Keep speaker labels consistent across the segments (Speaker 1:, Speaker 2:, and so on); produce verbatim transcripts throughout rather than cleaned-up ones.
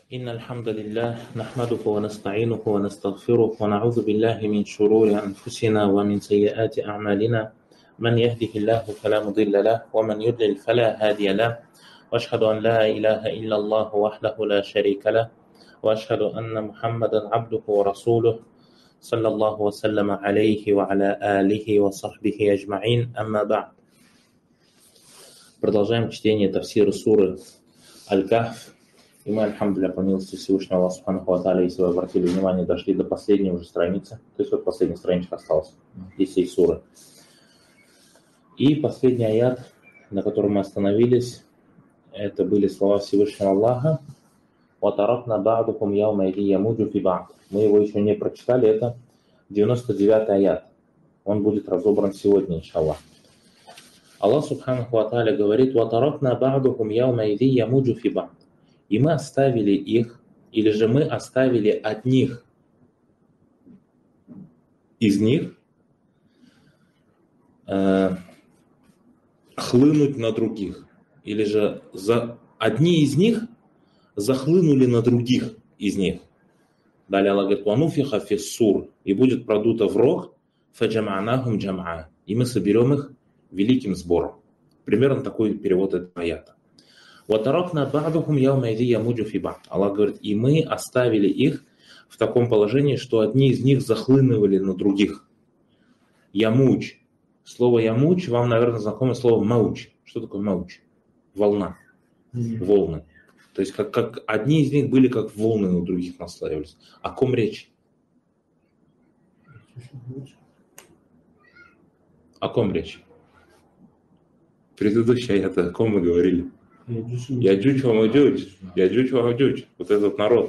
Speaker 1: إن الحمد لله نحمده ونستعينه ونستغفره ونعوذ بالله من شرور أنفسنا ومن سيئات أعمالنا من يهده الله فلا مضل له ومن يضلل فلا هادي له وأشهد أن لا إله إلا الله وحده لا شريك له وأشهد أن محمدا عبده ورسوله صلى الله وسلم عليه وعلى آله وصحبه أجمعين أما بعد. Продолжаем чтение тафсира суры Аль-Кахф. И мы, альхамдулилля, по милости Всевышнего Аллаха Субханаху ва Тааля, если вы обратили внимание, дошли до последней уже страницы. То есть вот последняя страничка осталась из всей суры. И последний аят, на котором мы остановились, это были слова Всевышнего Аллаха. وَتَرَكْنَا بَعْضُكُمْ يَوْمَئِذٍ يَمُوجُ فِي بَعْضٍ. Мы его еще не прочитали, это девяносто девятый аят. Он будет разобран сегодня, иншаллах. Аллах Субханаху ва Тааля говорит: وَتَرَكْنَا بَعْضُكُمْ يَوْمَئِذٍ يَمُوجُ فِي بَعْضٍ. И мы оставили их, или же мы оставили от них, из них, э, хлынуть на других. Или же за, одни из них захлынули на других из них. Далее Аллах говорит: «Вануфиха фиссур», и будет продуто в рог, фаджама'нахум джам'a, и мы соберем их великим сбором. Примерно такой перевод этого аята. وَتَرَكْنَا بَعْضُهُمْ يَوْمَئِذٍ يَمُوجُ فِي بَعْضٍ. Аллах говорит: и мы оставили их в таком положении, что одни из них захлынывали на других. Ямуч. Слово ямуч, вам, наверное, знакомо слово мауч. Что такое мауч? Волна. Mm-hmm. Волны. То есть как, как одни из них были как волны на других наслаивались. О ком речь? О ком речь? Предыдущий аят, о ком мы говорили? Яджуч ва маджуч. Яджуч ва маджуч. Вот этот народ.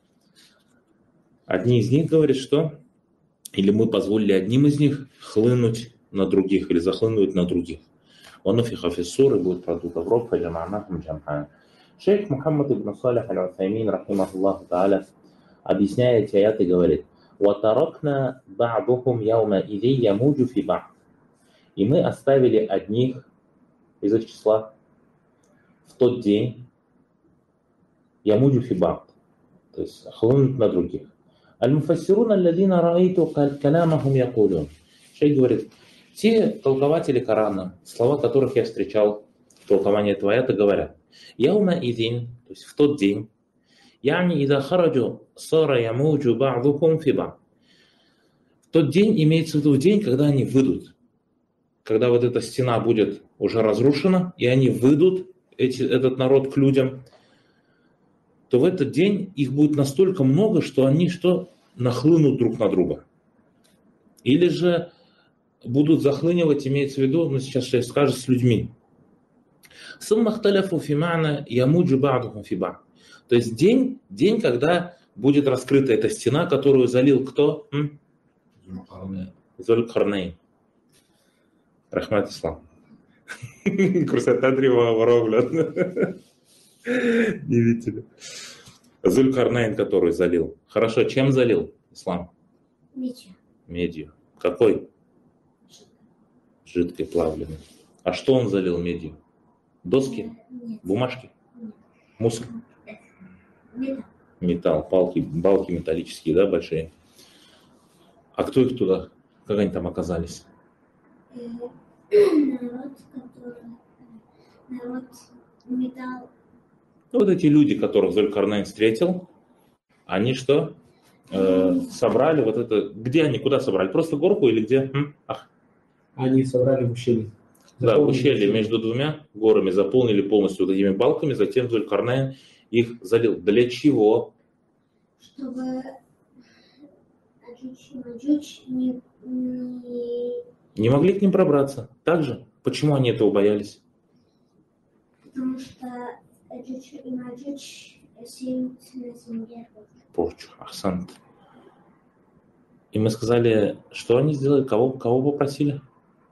Speaker 1: Одни из них говорят, что или мы позволили одним из них хлынуть на других или захлынуть на других. Вануфиха фиссур, и будет продуто в рог, фаджама'нахум джам'a. Шейх Мухаммад ибн Салих аль-Усаймин, рахимахуллаху та'аля, объясняя эти аяты, говорит: «Ватаракна ба'духум яумаизи ямуджу фи ба'д». И мы оставили одних из их числа в тот день ямуджу фи ба'д, то есть хлынуть на других. Аль-муфассируна алладина раайту калямахум якулюн. Шейх говорит: те толкователи Корана, слова которых я встречал в толковании этого аята, говорят: Яума идин, то есть в тот день, яни ида хараджу сара ямуджу ба'духум фи ба'д. В тот день имеется в виду день, когда они выйдут. Когда вот эта стена будет уже разрушена, и они выйдут, эти, этот народ, к людям, то в этот день их будет настолько много, что они что? Нахлынут друг на друга. Или же будут захлынивать, имеется в виду, ну сейчас шейх скажет, с людьми. То есть день, день, когда будет раскрыта эта стена, которую залил кто? Зуль-Карнейн. Рахмат ислам. Красота древа воровля. Не видите. Зуль-Карнейн, который залил. Хорошо, чем залил ислам?
Speaker 2: Медью.
Speaker 1: Медью. Какой? Жидкой, плавленной. А что он залил медью? Доски?
Speaker 2: Нет.
Speaker 1: Бумажки?
Speaker 2: Нет.
Speaker 1: Мусор?
Speaker 2: Металл.
Speaker 1: Металл, палки, балки металлические, да, большие. А кто их туда, как они там оказались?
Speaker 2: Народ, который... Народ, металл.
Speaker 1: Ну, вот эти люди, которых Зуль-Карнейн встретил, они что? Э, собрали вот это... Где они, куда собрали? Просто горку или где? М? Ах.
Speaker 3: Они собрали в ущелье.
Speaker 1: Да, в ущелье между двумя горами заполнили полностью вот этими балками, затем Зуль-Карнейн их залил. Для чего?
Speaker 2: Чтобы Аджуч и Маджуч не, не...
Speaker 1: Не могли к ним пробраться. Так же? Почему они этого боялись?
Speaker 2: Потому что Аджуч и Маджуч сеют на земле.
Speaker 1: Порчу, ахсант. И мы сказали, что они сделали, кого, кого попросили?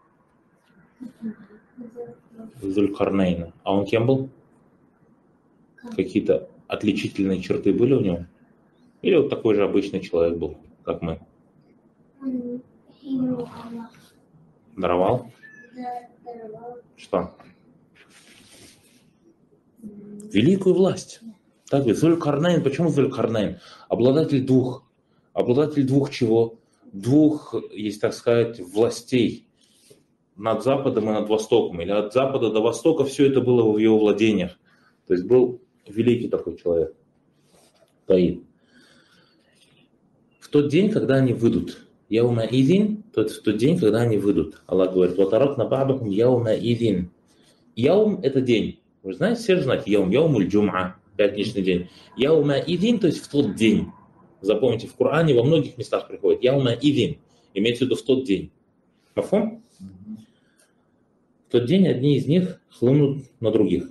Speaker 1: Зуль-Карнейна. А он кем был?
Speaker 2: Как?
Speaker 1: Какие-то отличительные черты были у него? Или вот такой же обычный человек был, как мы?
Speaker 2: Он ему Аллах
Speaker 1: Даровал?
Speaker 2: даровал
Speaker 1: Что? Великую власть. Так ведь Зуль-Карнайн, почему Зуль-Карнайн? Обладатель двух. Обладатель двух чего? Двух, если так сказать, властей. Над Западом и над Востоком. Или от Запада до Востока все это было в его владениях. То есть был великий такой человек. Таиб. В тот день, когда они выйдут. Яума идин, тот в тот день, когда они выйдут. Аллах говорит, ватарак на ба'дахум яума идин. Яум – это день. Вы знаете, все же знаете, яум, яумуль джум'a, пятничный день. Яума идин, то есть в тот день. Запомните, в Коране во многих местах приходит яума идин. Имеется в виду в тот день. Мафхум? В тот день одни из них хлынут на других.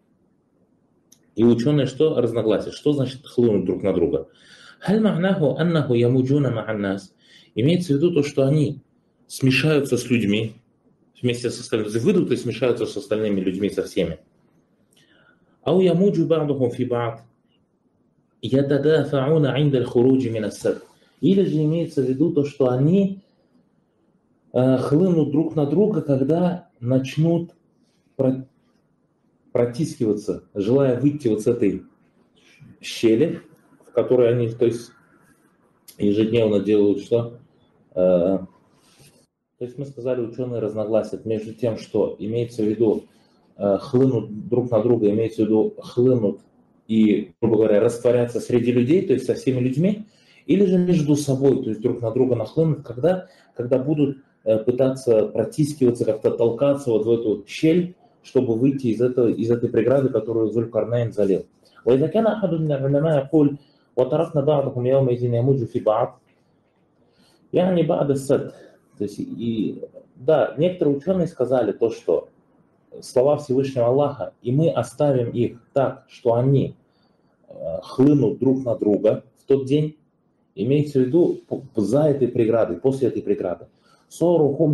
Speaker 1: И ученые что? Разногласия. Что значит хлынут друг на друга? Халь ма'наху аннаху ямуджуна ма'аннас. Имеется в виду то, что они смешаются с людьми, вместе с остальными, выйдут и смешаются с остальными людьми, со всеми. Ау ямуджу ба'духум фи ба'д. Ятадафауна инда аль-хуруджи мин ас-сад. Или же имеется в виду то, что они э, хлынут друг на друга, когда начнут про- протискиваться, желая выйти вот с этой щели, в которой они, то есть, ежедневно делают что? Э, то есть мы сказали, ученые разногласия между тем, что имеется в виду э, хлынут друг на друга, имеется в виду хлынут и, грубо говоря, растворяться среди людей, то есть со всеми людьми, или же между собой, то есть друг на друга нахлынут, когда, когда будут э, пытаться протискиваться, как-то толкаться вот в эту щель, чтобы выйти из, этого, из этой преграды, которую Зуль-Карнайн залил. وإذا كان أحد من العلماء يقول وتركنا بعضهم يومئذ يموج في بعض يعني بعد السد. То есть, и, да, некоторые ученые сказали то, что слова Всевышнего Аллаха, и мы оставим их так, что они э, хлынут друг на друга в тот день, имеется в виду за этой преградой, после этой преграды. То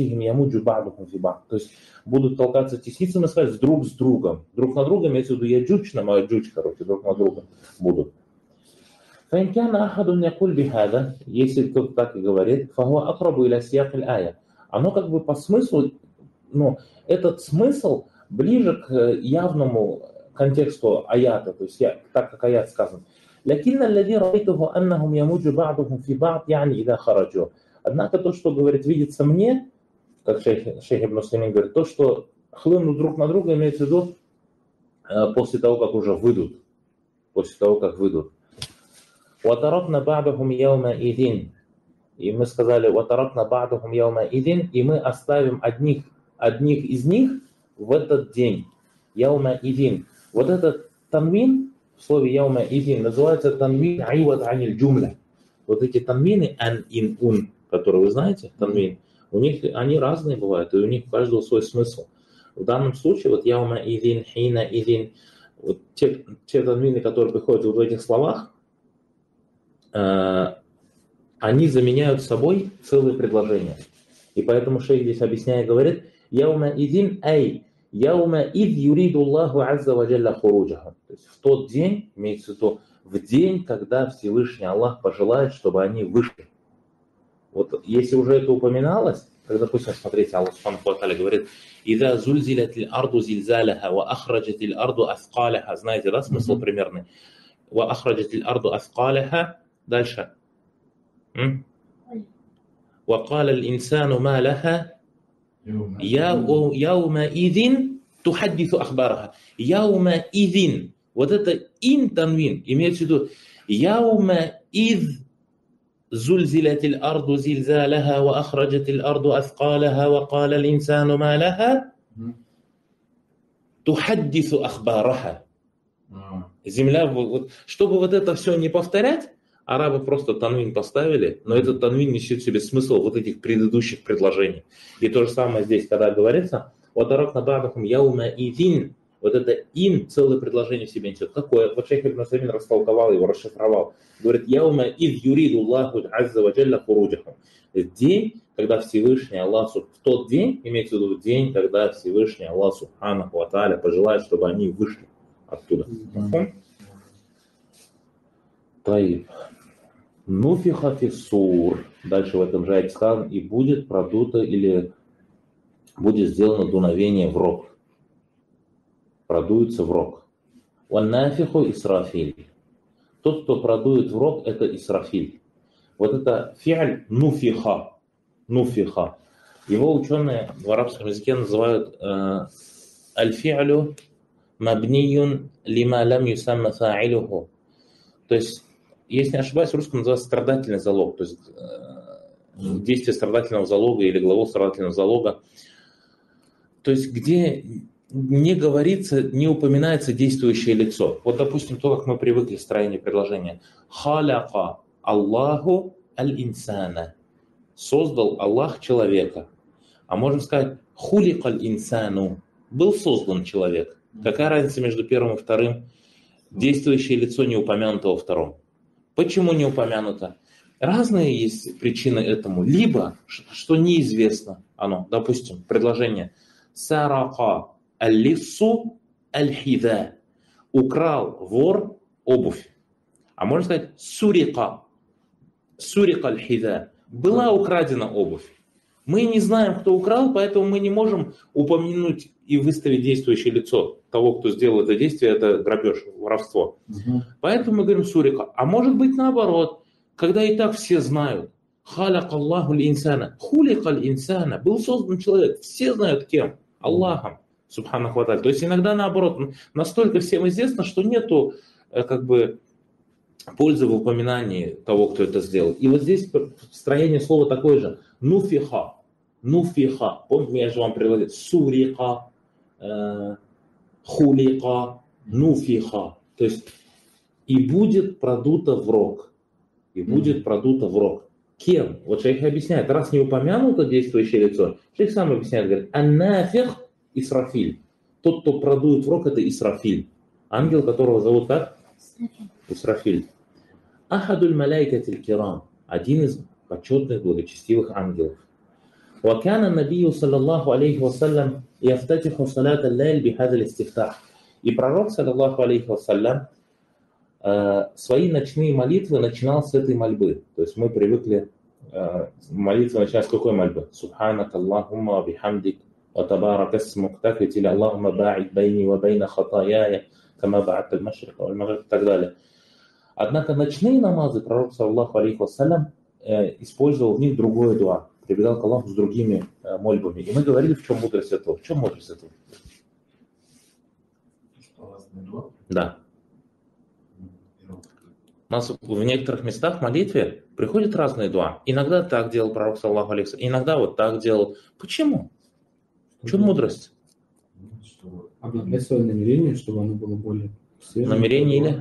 Speaker 1: есть будут толкаться, тесниться, мы сказать, друг с другом. Друг на друга, имеется в виду яджудж на маджудж, короче, друг на друга будут. Если кто-то так и говорит, оно как бы по смыслу, ну, этот смысл ближе к явному контексту аята, то есть я, так как аят сказан. Однако то, что говорит, видится мне, как шейх, шейх Ибн Усаймин говорит, то, что хлынут друг на друга, имеется в виду после того, как уже выйдут. После того, как выйдут. وَتَرَكْنَا بَعْدَهُمْ يَوْمَئِذٍ. И мы сказали, وَتَرَكْنَا بَعْدَهُمْ يَوْمَئِذٍ, и мы оставим одних, одних из них в этот день. يَوْمَئِذٍ. Вот этот танвин в слове يَوْمَئِذٍ называется танвин айвад аниль джумля. Вот эти танвины ан ин ун, которые вы знаете, танвин, у них они разные бывают, и у них у каждого свой смысл. В данном случае вот يَوْمَئِذٍ, حِينَئِذٍ, вот те, те танвины, которые приходят вот в этих словах, они заменяют собой целые предложения. И поэтому шейх здесь объясняет, говорит, «Яума идин ай, яума ид юриду Аллаху азза ва джалла хуруджаху». То есть в тот день, имеется в виду, в день, когда Всевышний Аллах пожелает, чтобы они вышли. Вот если уже это упоминалось, как, допустим, смотрите, Аллах Субханаху ва Тааля говорит, «Ида зульзилатил арду зильзалаха, ва ахраджатил арду аскалаха». Знаете, да, смысл примерный? «Ва ахраджатил арду аскалаха». Дальше. وقال الإنسان ما لها يومئذ تحدث أخبارها. يومئذ. Вот это ин танвин имеется в виду يومئذ زلزلت الأرض زلزالها وأخرجت الأرض أثقالها وقال الإنسان ما لها تحدث أخبارها. Земля, вот, чтобы вот это все не повторять, арабы просто танвин поставили, но этот танвин несет в себе смысл вот этих предыдущих предложений. И то же самое здесь, когда говорится, вот это ин целое предложение в себе несет. Какое? Вот шейх Ибн Усаймин растолковал его, расшифровал. Говорит, яума ид юриду Аллаху азза ва джалла хуруджахум. День, когда Всевышний Аллах, в тот день, имеется в виду день, когда Всевышний Аллах Субханаху ва Тааля пожелает, чтобы они вышли оттуда. Таиб. Нуфиха фиссур. Дальше в этом же аяте сказано, и будет продуто или будет сделано дуновение в рог. Продуется в рог. Ваннафиху Исрафиль. Тот, кто продует в рог, это Исрафиль. Вот это фиаль нуфиха. Нуфиха. Его ученые в арабском языке называют э, аль-фиалю мабниюн лима лам юсамма фа'илюху. То есть, если не ошибаюсь, в русском называется страдательный залог. То есть, э, действие страдательного залога или глагол страдательного залога. То есть, где не говорится, не упоминается действующее лицо. Вот, допустим, то, как мы привыкли в строении предложения. Халяка Аллаху аль-инсана. Создал Аллах человека. А можно сказать, хулик аль-инсану. Был создан человек. Какая разница между первым и вторым? Действующее лицо не упомянуто во втором. Почему не упомянуто? Разные есть причины этому. Либо, что неизвестно оно. Допустим, предложение. Сарака аль-лиссу аль-хида. Украл вор обувь. А можно сказать сурика. Сурика аль-хида. Была украдена обувь. Мы не знаем, кто украл, поэтому мы не можем упомянуть и выставить действующее лицо того, кто сделал это действие, это грабеж, воровство. Угу. Поэтому мы говорим сурика. А может быть наоборот, когда и так все знают. Халяк Аллаху л-инсана. Хулик аль-инсана. Был создан человек. Все знают кем. Аллахом. Субханаху ва тааля. То есть иногда наоборот, настолько всем известно, что нету как бы пользы в упоминании того, кто это сделал. И вот здесь строение слова такое же. Нуфиха. Нуфиха. Помните, я же вам приводил. Сурика. Э, хулика. Нуфиха. То есть и будет продуто в рог. И будет продуто в рог. Кем? Вот шейх объясняет. Раз не упомянуто действующее лицо, шейх сам объясняет. Говорит, аннафих Исрафиль. Тот, кто продует в рог, это Исрафиль. Ангел, которого зовут как? Исрафиль. Ахадуль маляйкатиль кирам. Один из почетных, благочестивых ангелов. Вакана набию саллаллаху алейхи вассалям яфтатиху салат аллайль бихадаль истифтах. И пророк, саллаллаху алейхи вассалям, свои ночные молитвы начинал с этой мольбы. То есть мы привыкли молитвы начинать с какой мольбы? Субханак Аллахумма бихамдик ва табарак исмук. Так ведь или Аллахумма ба'ид байни ва байна хатаяя кама ба'ат аль-машрик ва аль-магриб и так далее. Однако ночные намазы пророк, саллаллаху алейхи вассалям, использовал в них другое дуа. Прибегал к Аллаху с другими мольбами. И мы говорили, в чем мудрость этого. В чем мудрость этого? Да. У нас в некоторых местах в молитве приходят разные дуа. Иногда так делал пророк, саллаллаху алейхи вассалям, иногда вот так делал. Почему? В чем мудрость?
Speaker 3: Обновлять свое намерение, чтобы оно было более свежее.
Speaker 1: Намерение или?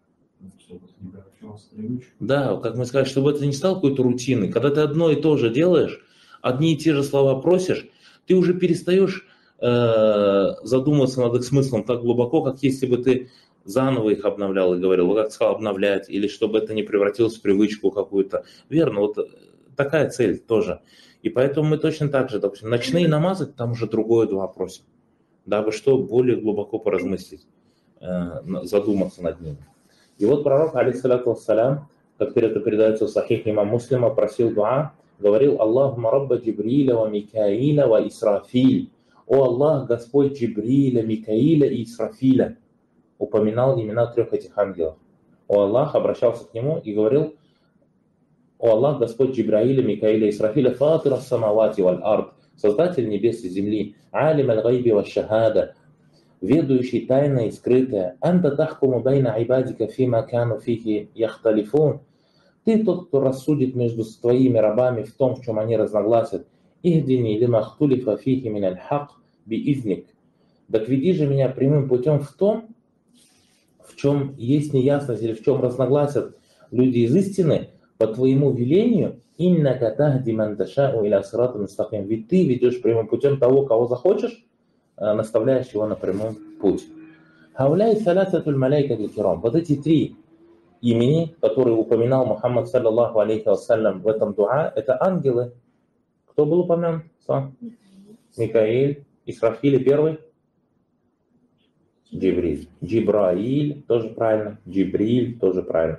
Speaker 1: Да, как мы сказали, чтобы это не стало какой-то рутиной. Когда ты одно и то же делаешь, одни и те же слова просишь, ты уже перестаешь э, задумываться над их смыслом так глубоко, как если бы ты заново их обновлял и говорил, вот как сказал, обновлять, или чтобы это не превратилось в привычку какую-то. Верно, вот такая цель тоже. И поэтому мы точно так же, допустим, ночные намазы, там уже другое дуа просим, дабы что, более глубоко поразмыслить, э, задуматься над ним. И вот пророк, алейхиссалату вассалям, как это передается в сахих имам Муслима, просил дуа, говорил: Аллахумма рабба Джибриля ва Микаиля ва Исрафиль. О Аллах, Господь Джибриля, Микаиля и Исрафиля. Упоминал имена трех этих ангелов. О Аллах, обращался к нему и говорил: О Аллах, Господь Джибраиля, Микаиля и Исрафиля, фатира самавати валь ард, создатель небес и земли, алим аль-гайби ва шахада, ведущий тайное и скрытое. Анта тахкуму байна айбадика фима кану фихи яхталифун. Ты тот, кто рассудит между твоими рабами в том, в чем они разногласят. Ихдини лима хтулифа фихи мин аль-хак биизник. Так веди же меня прямым путем в том, в чем есть неясность или в чем разногласят люди из истины, по твоему велению, иннака тахди ман ташау иля сиратин мустаким. Ведь ты ведешь прямым путем того, кого захочешь, наставляешь его на прямой путь. Хауляй саласатуль маляйкатуль кирам. Вот эти три имени, которые упоминал Мухаммад саллаллаху алейхи вассалям в этом дуа, это ангелы. Кто был упомянут? Микаиль. Исрафиль первый? Джибриль. Джибраиль тоже правильно. Джибриль тоже правильно.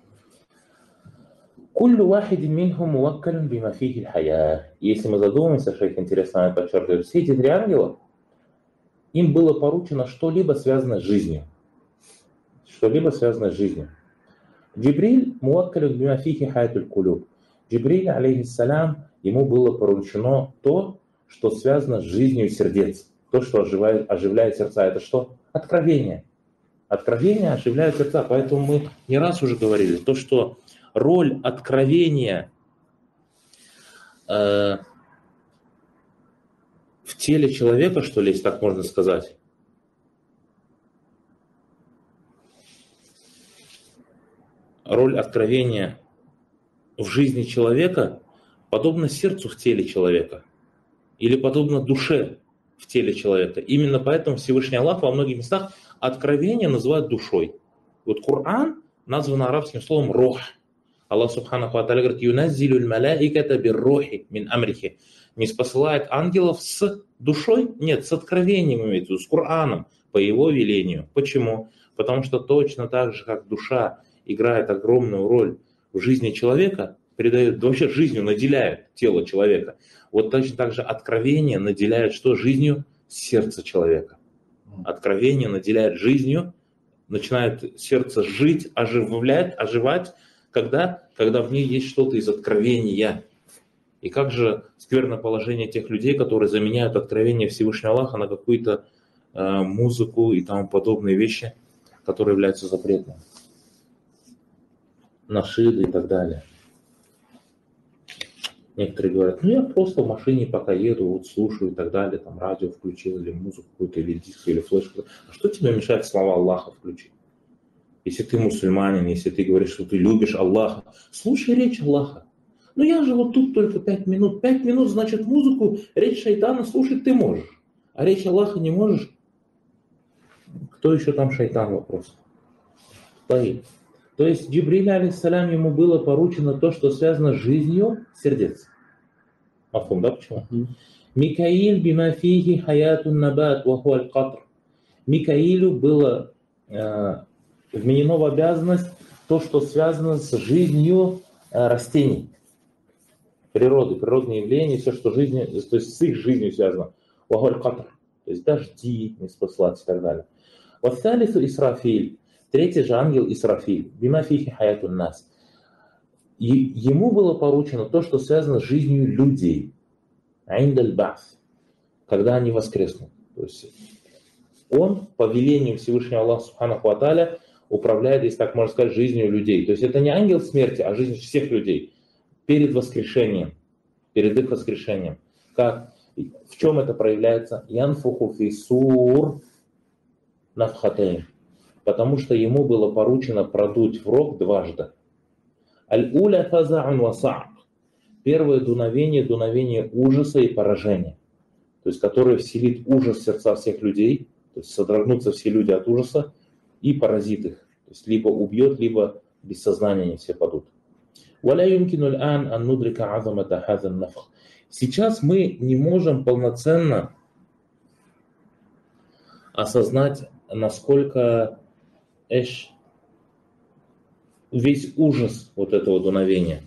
Speaker 1: Куллю вахидин минхум муаккалин бима фихи аль-хая. Если мы задумаемся, шейх интересно подчеркивает, все эти три ангела, им было поручено что-либо связанное с жизнью. что-либо связанное с жизнью. Джибриль муаккалю бима фихи хаятуль кулюб. Джибриль, алейхиссалям, ему было поручено то, что связано с жизнью сердец. То, что оживляет, оживляет сердца. Это что? Откровение. Откровение оживляет сердца. Поэтому мы не раз уже говорили, то, что роль откровения э, в теле человека, что ли, если так можно сказать, роль откровения в жизни человека подобна сердцу в теле человека или подобна душе в теле человека. Именно поэтому Всевышний Аллах во многих местах откровение называют душой. Вот Коран назван арабским словом рох. Аллах Субханаху ва Тааля говорит: «Юназзилю аль-маляиката бир-рухи мин амрихи». Не спосылает ангелов с душой? Нет, с откровением имеется в виду, с Кораном, по его велению. Почему? Потому что точно так же, как душа играет огромную роль в жизни человека, придает, вообще жизнью наделяет тело человека, вот точно так же откровение наделяет что? Жизнью сердце человека. Откровение наделяет жизнью, начинает сердце жить, оживлять, оживать, когда, когда в ней есть что-то из откровения. И как же скверно положение тех людей, которые заменяют откровение Всевышнего Аллаха на какую-то э, музыку и тому подобные вещи, которые являются запретными. Нашиды и так далее. Некоторые говорят: ну я просто в машине пока еду, вот слушаю и так далее, там радио включил, или музыку какую-то, или диск, или флешку. А что тебе мешает слова Аллаха включить? Если ты мусульманин, если ты говоришь, что ты любишь Аллаха, слушай речь Аллаха. Ну я же вот тут только пять минут. Пять минут, значит, музыку, речь шайтана слушать ты можешь. А речь Аллаха не можешь? Кто еще там шайтан? Вопрос. Стоит. То есть Джибриль, алейхиссалям, ему было поручено то, что связано с жизнью сердец. Мафхум, да, почему? Микаиль бимафихи хаятун набат вахуаль катр. Микаилю было э, вменено в обязанность то, что связано с жизнью э, растений, природы, природные явления, все, что жизнью, то есть с их жизнью связано. Вахуаль катр, то есть дожди, неспослать и так далее. Вассалису Исрафиль. Третий же ангел Исрафиль. Бима фихи хаятун нас. И ему было поручено то, что связано с жизнью людей. Айндаль бас. Когда они воскреснут. То есть он по велению Всевышнего Аллаха Субханаху ва Тааля управляет, если так можно сказать, жизнью людей. То есть это не ангел смерти, а жизнь всех людей. Перед воскрешением. Перед их воскрешением. Как? В чем это проявляется? Янфуху фи сур нафхатейн. Потому что ему было поручено продуть в рог дважды. Аль-уля фаза'ун васа'к. Первое дуновение, дуновение ужаса и поражения. То есть, которое вселит ужас в сердца всех людей. То есть, содрогнутся все люди от ужаса и поразит их. То есть, либо убьет, либо без сознания они все падут. Сейчас мы не можем полноценно осознать, насколько эш, весь ужас вот этого дуновения.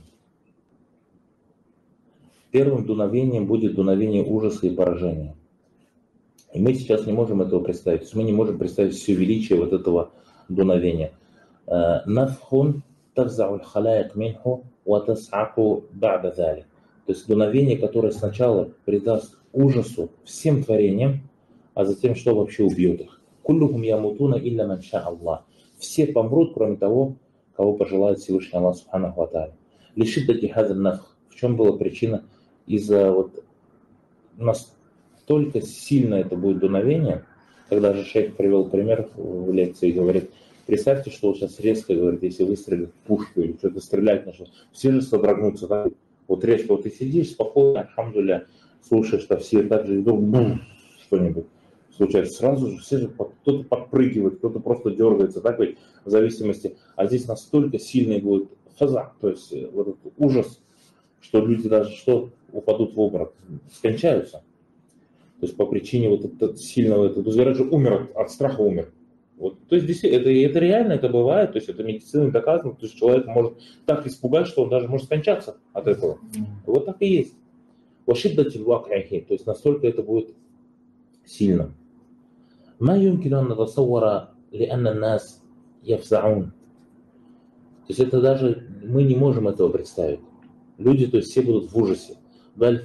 Speaker 1: Первым дуновением будет дуновение ужаса и поражения. И мы сейчас не можем этого представить. То есть мы не можем представить все величие вот этого дуновения. Нафхун тавзауль халаик минху ва тас'аку ба'да залик. То есть дуновение, которое сначала придаст ужасу всем творениям, а затем что вообще убьет их. Куллухум ямутуна илля ман ша Аллах. Все помрут, кроме того, кого пожелает Всевышний Аллах Субханаху ва Тааля. Лишиддати хазан нафх. В чем была причина? Из-за вот настолько сильно это будет дуновение, когда же шейх привел пример в лекции и говорит: представьте, что вот сейчас резко, говорит, если выстрелит в пушку или что-то стрелять начал, все же содрогнутся, да? Вот резко, вот ты сидишь спокойно, альхамдулилля, слушаешь, что все так же идут, бум, что-нибудь случается. Сразу же все же, кто-то подпрыгивает, кто-то просто дергается, так ведь, в зависимости. А здесь настолько сильный будет фаза, то есть вот этот ужас, что люди даже что упадут в обморок, скончаются. То есть по причине вот этого сильного, этого, говорят же, умер от, от страха, умер. Вот, то есть действительно, это, это реально, это бывает, то есть это медициной доказано, то есть человек может так испугать, что он даже может скончаться от этого. Вот так и есть. Вашиддати вак'ихи, то есть настолько это будет сильно. Ма юмкину ан натасаввара лианна нас яфзаун. То есть это даже, мы не можем этого представить. Люди, то есть все будут в ужасе. Более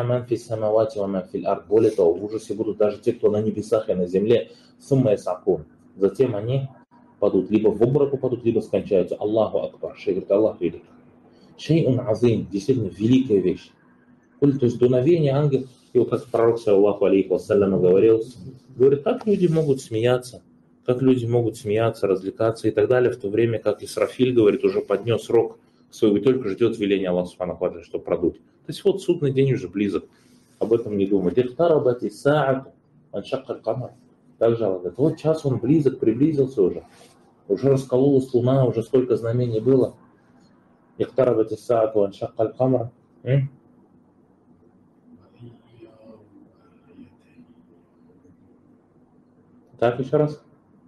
Speaker 1: того, в ужасе будут даже те, кто на небесах и на земле. Затем они падут, либо в обморок упадут, либо скончаются. Аллаху Акбар. Шейх говорит, Аллах велик. Шейун азим, действительно великая вещь. То есть дуновение ангел, и вот как пророк саллаллаху алейхи вассалям говорил, говорит, как люди могут смеяться, как люди могут смеяться, развлекаться и так далее, в то время как Исрафиль, говорит, уже поднес рог свой, и только ждет веления Аллаха субханаху ва тааля, чтобы продуть. То есть вот судный день уже близок, об этом не думать. Также Allah говорит, вот час он близок, приблизился уже, уже раскололась луна, уже сколько знамений было. Так, еще раз.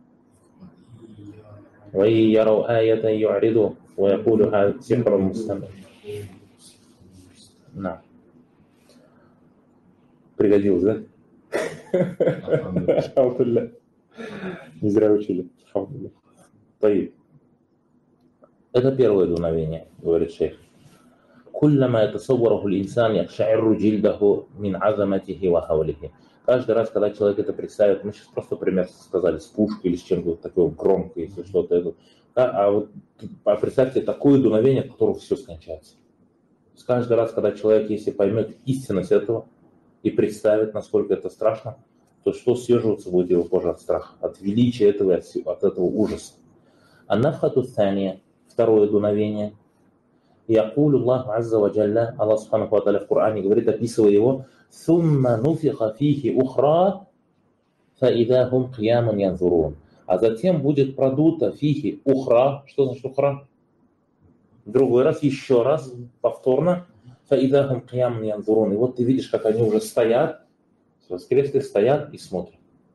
Speaker 1: На. Пригодилось, да? Не зря учили. Это первое дуновение, говорит шейх. Каждый раз, когда человек это представит, мы сейчас просто пример сказали с пушкой или с чем-то такое громкое, если что-то это. А вот а представьте такое дуновение, от которого все скончается. Каждый раз, когда человек, если поймет истинность этого и представит, насколько это страшно, то что съеживаться будет его кожа от страха, от величия этого, от, от этого ужаса. А нафхату thания, второе дуновение. Якулю Аллах азза ва джалля, Аллах субханаху ва тааля в Коране говорит, описывая его, сумма нуфиха фихи ухра, фа ида хум киямун янзурун. А затем будет продута фихи ухра. Что значит ухра? Другой раз, еще раз, повторно. Фа ида хум киямун янзурун. И вот ты видишь, как они уже стоят, воскресли, стоят и смотрят.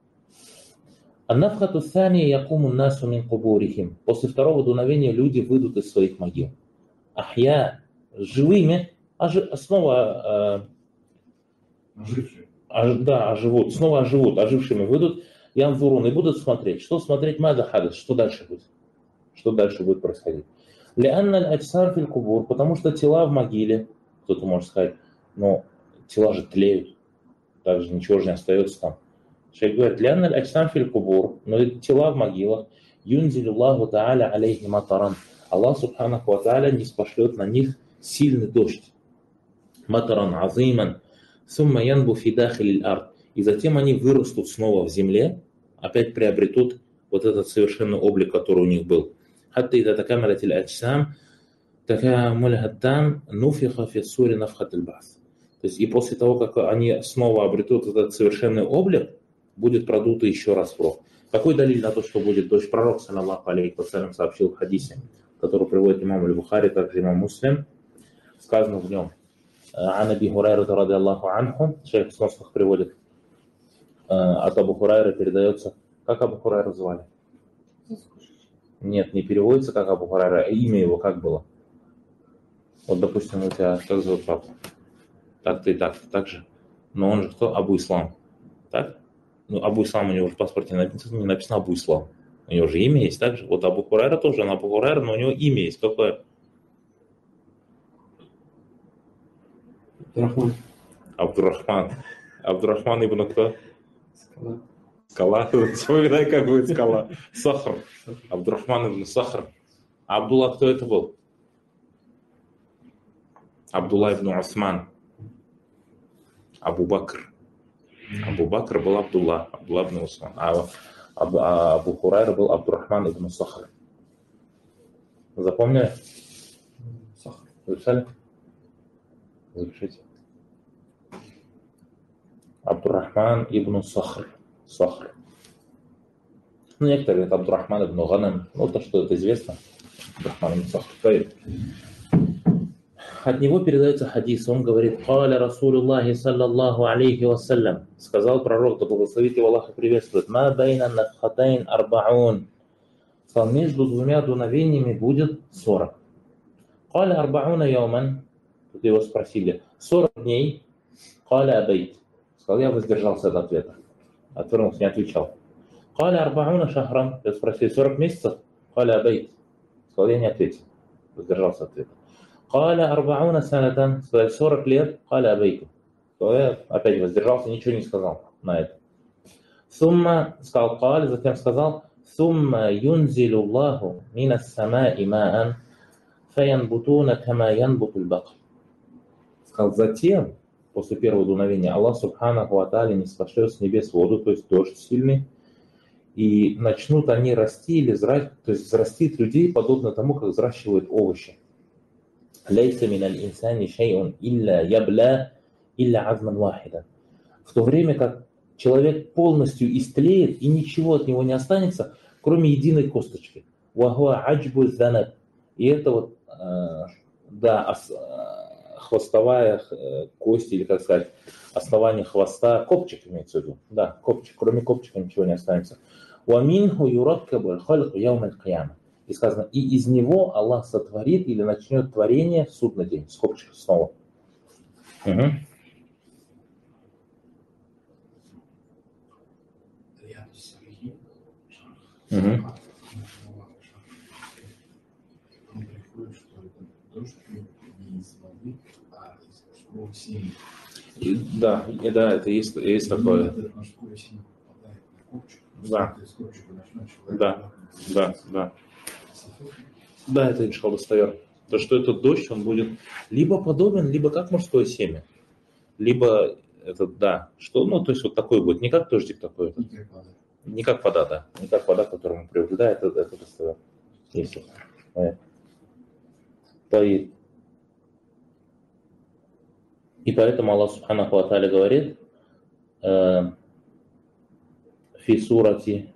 Speaker 1: Аннафхату thания якуму насу мин кубурихим. После второго дуновения люди выйдут из своих могил. Ахья, живыми, а снова ожившие. А, да, оживут, снова оживут, ожившими выйдут, янзурун, и будут смотреть. Что смотреть? Мада хадас, что дальше будет? Что дальше будет происходить? Лианна аль-аджсам фил кубур, потому что тела в могиле, кто-то может сказать, но тела же тлеют, также ничего же не остается там. Шейх говорит, лианна аль-аджсам фил кубур, но тела в могилах, юнзилю Аллаху тааля алейхи матаран. Аллах субханаху ва тааля не спошлет на них сильный дождь. Матаран азиман. Сумма янбу фи дахиль ард. И затем они вырастут снова в земле, опять приобретут вот этот совершенный облик, который у них был. Хатта ида такамалат аль-аджсам такамулат там нуфиха фи сури нафхат аль-ба'с. То есть и после того, как они снова обретут этот совершенный облик, будет продуто еще раз в рог. Какой далиль на то, что будет дождь? Пророк, саллаллаху алейхи вассалям, сообщил в хадисе, который приводит имам аль-Бухари, также имам Муслим. Сказано в нем: Ан Аби Хурайра ради Аллаху анху, шейх в сносах приводит, от Абу Хурайра передается. Как Абу Хурайра звали? Нет, не переводится как Абу Хурайра, а имя его как было? Вот, допустим, у тебя как зовут папу? Так-то и так, так же. Но он же кто? Абу Ислам. Так? Ну, Абу Ислам у него в паспорте не написано, не написано Абу Ислам. У него же имя есть, так же. Вот Абу Хурайра тоже, он Абу Хурайра, но у него имя есть. Какое?
Speaker 3: Абдурахман.
Speaker 1: Абдурахман. Абдурахман ибн кто?
Speaker 3: Скала.
Speaker 1: Скала. Вспоминай, как будет скала. Сахр. Абдурахман ибн Сахр. А Абдулла кто это был? Абдулла ибн Усман. Абу Бакр. Абу Бакр был Абдулла. Абдулла ибн Усман. А Абу, Абу Хурайра был Абдурахман ибн Сахр. Запомнили?
Speaker 3: Сахар.
Speaker 1: Записали? Запишите. Абдурахман ибн Сахр. Сахр. Ну, некоторые говорят Абдурахман ибн Ганам. Ну, то, что это известно. Абдурахман ибн Сахр. От него передается хадис. Он говорит: «Каля Расулуллахи саллаллаху алейхи вассалям». Сказал пророк, да благословит его Аллах и приветствует: «Ма байна нафхатайн арбаун». Сказал, между двумя дуновениями будет сорок. «Каля арбауна яуман». Тут его спросили: сорок дней. «Каля абейт». Сказал, я воздержался от ответа. Отвернулся, не отвечал. «Каля арбауна шахран». Я спросил: сорок месяцев. Каля абейт. Сказал, я не ответил. Воздержался от ответа. Каля арбауна санатан. Сказал, сорок лет. Каля абейт. Сказал, я опять воздержался, ничего не сказал на это. Сумма, сказал Каля, затем сказал, сумма юнзилу Аллаху мина самаи маан фаянбутуна кама янбуту аль-бакр. Сказал, затем, после первого дуновения, Аллах Субханаху ва Тааля не спошлет с небес воду, то есть дождь сильный, и начнут они расти или взрастить, то есть взрастит людей, подобно тому, как взращивают овощи. Лейса миналь инсани шейун илля ябля илля азман вахида. В то время как человек полностью истлеет, и ничего от него не останется, кроме единой косточки. Вахуа аджбу занаб. И это вот, э, да, ос, э, хвостовая э, кость, или, как сказать, основание хвоста, копчик имеется в виду. Да, копчик. Кроме копчика ничего не останется. Уаминху юраккабу хальку яумаль кияма. И сказано, и из него Аллах сотворит или начнет творение в судный день. С копчика снова. Угу. Угу. И, да, и, да, это есть, есть такое. Да. Да, да, да. Да, это иншалла достоверно. То, что этот дождь, он будет либо подобен, либо как морское семя. Либо это, да, что, ну, то есть вот такой будет, не как дождик такой. Это, не как вода, да. Не как вода, к которой мы привыкли. Да, это, это достоверно. Если. И, и поэтому Аллах Субханаху ва Тааля говорит, э, фи сурати,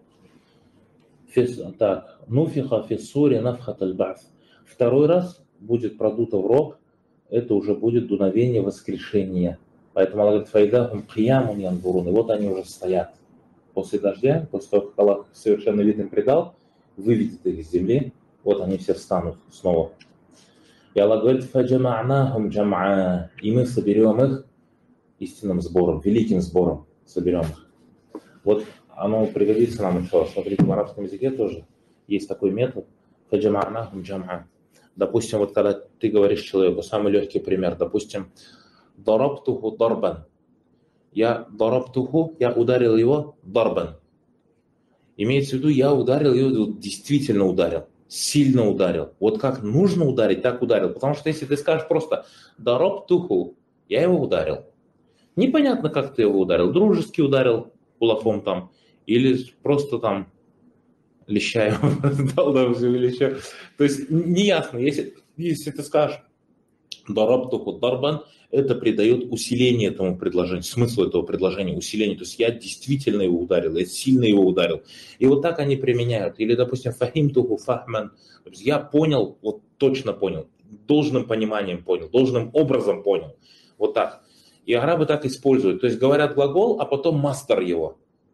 Speaker 1: так, нуфиха фи суре нафхат аль-ба'с. Второй раз будет продуто в рог, это уже будет дуновение воскрешения. Поэтому Аллах говорит, файдахум киямун янзурун. И вот они уже стоят. После дождя, после того, как Аллах совершенно видно предал, выведет их из земли, вот они все встанут снова. И Аллах говорит, фаджама'нахум джам'a. И мы соберем их истинным сбором, великим сбором соберем их. Вот оно пригодится нам еще. Смотрите, в арабском языке тоже есть такой метод. Фаджама'нахум джам'a. Допустим, вот когда ты говоришь человеку, самый легкий пример, допустим, дарабтуху дарбан. Я дарабтуху, я ударил его дарбан. Имеется в виду, я ударил его, действительно ударил, сильно ударил. Вот как нужно ударить, так ударил. Потому что если ты скажешь просто дарабтуху, я его ударил. Непонятно, как ты его ударил. Дружески ударил кулаком там, или просто там леща его дал, да, или еще. То есть неясно, если, если ты скажешь дарабтуху дарбан, это придает усиление этому предложению, смыслу этого предложения, усиление. То есть я действительно его ударил, я сильно его ударил. И вот так они применяют. Или, допустим, фахимтуху фахман. То есть я понял, вот точно понял, должным пониманием понял, должным образом понял. Вот так. И арабы так используют. То есть говорят глагол, а потом мастер его.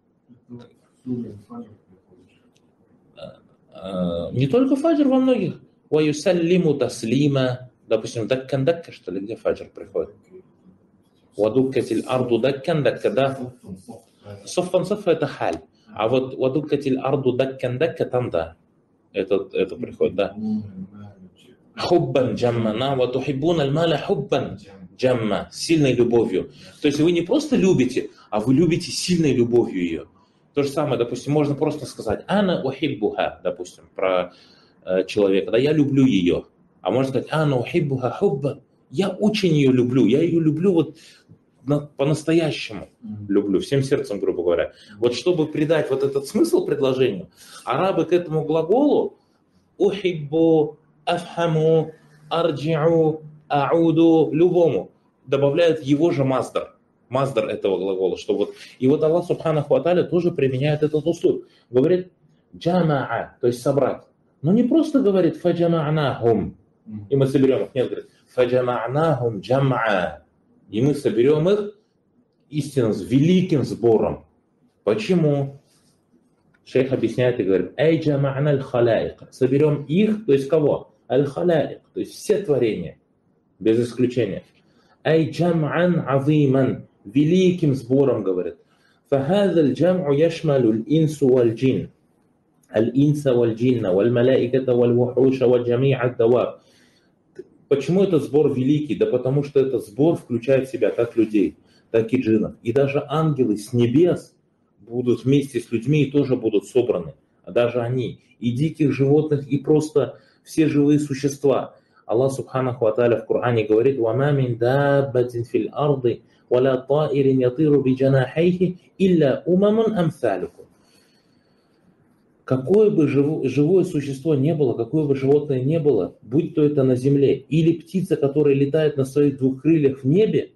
Speaker 1: Не только фаджр, во многих. Ваюсаллиму таслима. Допустим, даккан-дакка, что ли, где фаджр приходит? Вадуккатиль арду даккан-дакка, да? Соффан-соффа это халь. А вот вадуккатиль арду даккан-дакка, там, да. Это, это приходит, да. Хуббан джамма, на ватухиббуна аль-маля хуббан джамма. Сильной любовью. То есть вы не просто любите, а вы любите сильной любовью ее. То же самое, допустим, можно просто сказать «Ана ухиббуха», допустим, про э, человека. Да, я люблю ее. А можно сказать, «Ана ухиббуха хубба». Я очень ее люблю. Я ее люблю вот на, по-настоящему. Люблю, всем сердцем, грубо говоря. Вот чтобы придать вот этот смысл предложению, арабы к этому глаголу «ухиббу», «афхаму», «арджи'у», «ауду», любому добавляют его же маздар. Маздар этого глагола. Что вот, и вот Аллах Субханаху ва Тааля тоже применяет этот услуг. Говорит «джама'a», то есть собрать. Но не просто говорит «фаджама'нахум», и мы соберем их. Нет, говорит «фаджама'нахум джам'a». И мы соберем их истинно с великим сбором. Почему? Шейх объясняет и говорит «ай джама'на аль-халаик». Соберем их, то есть кого? Аль-халаик, то есть все творения, без исключения. «Ай джам'ан азиман». Великим сбором, говорит. «Фахаза аль-джам'у яшмалу аль-инсу валь-джин». аль-инса валь-джинна, валь-маляиката валь-вухуша валь-джами'а ад-даваб. Почему это сбор великий? Да потому что этот сбор включает в себя как людей, так и джиннов. И даже ангелы с небес будут вместе с людьми и тоже будут собраны. А даже они, и диких животных, и просто все живые существа. Аллах Субханаху ва Тааля в Коране говорит: «Вама мин даббатин фил арды, валя таирин ятиру би джанахайхи, илля умамун амсалюкум». Какое бы живое существо не было, какое бы животное не было, будь то это на земле, или птица, которая летает на своих двух крыльях в небе,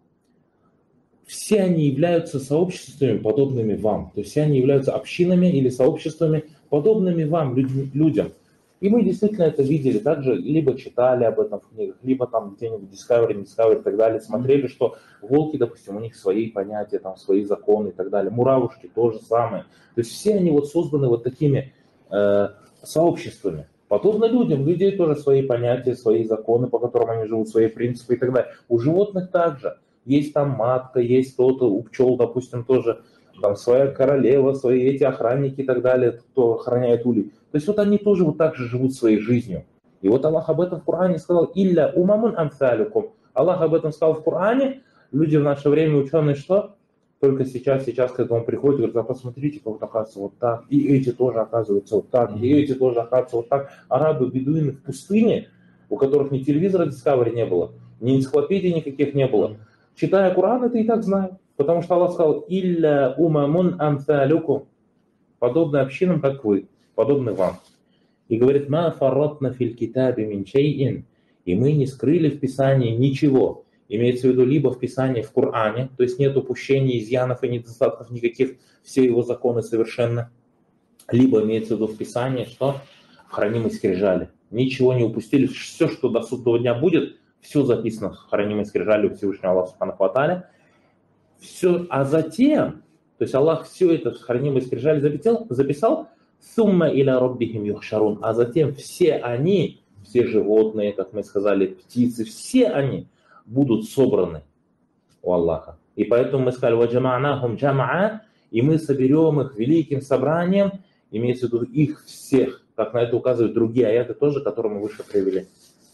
Speaker 1: все они являются сообществами, подобными вам. То есть все они являются общинами или сообществами, подобными вам, людям. И мы действительно это видели, также либо читали об этом в книгах, либо там где-нибудь Discovery, Discovery и так далее, смотрели, что волки, допустим, у них свои понятия, там, свои законы и так далее. Муравушки то же самое. То есть все они вот созданы вот такими э, сообществами. Подобно людям, у людей тоже свои понятия, свои законы, по которым они живут, свои принципы и так далее. У животных также. Есть там матка, есть кто-то, у пчел, допустим, тоже там своя королева, свои эти охранники и так далее, кто охраняет улей. То есть вот они тоже вот так же живут своей жизнью. И вот Аллах об этом в Коране сказал: «Илля умамун амсалюкум». Аллах об этом сказал в Коране. Люди в наше время, ученые, что? Только сейчас, сейчас к этому приходят и говорят: а посмотрите, как вот оказывается вот так. И эти тоже оказываются вот так. И эти тоже оказываются вот так. Арабы, бедуины в пустыне, у которых ни телевизора Discovery не было, ни энциклопедий никаких не было. Читая Коран, это и так знают. Потому что Аллах сказал: «Илля умамун амсалюкум». Подобны общинам, как вы, подобны вам. И говорит: «Ма фарратна филь китаби мин шейин». И мы не скрыли в Писании ничего. Имеется в виду либо в Писании, в Коране, то есть нет упущений, изъянов и недостатков никаких, все его законы совершенно. Либо имеется в виду в Писании, что в хранимой скрижали. Ничего не упустили. Все, что до судного дня будет, все записано в хранимой скрижали у Всевышнего Аллаха Субханаху ва Тааля. Все, а затем, то есть Аллах все это в хранимой скрижали записал, записал «Сумма иля роббихим юхшарун», а затем все они, все животные, как мы сказали, птицы, все они будут собраны у Аллаха. И поэтому мы сказали: «Ваджама'нахум джама'a», и мы соберем их великим собранием, имеется в виду их всех, как на это указывают другие аяты тоже, которые мы выше привели.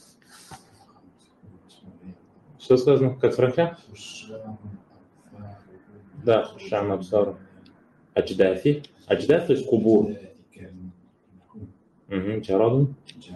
Speaker 1: Что сказано? Как сранча? Да, Шам Абсар. Адждафи. Адждаф, то есть кубур. Угу, Джарадун.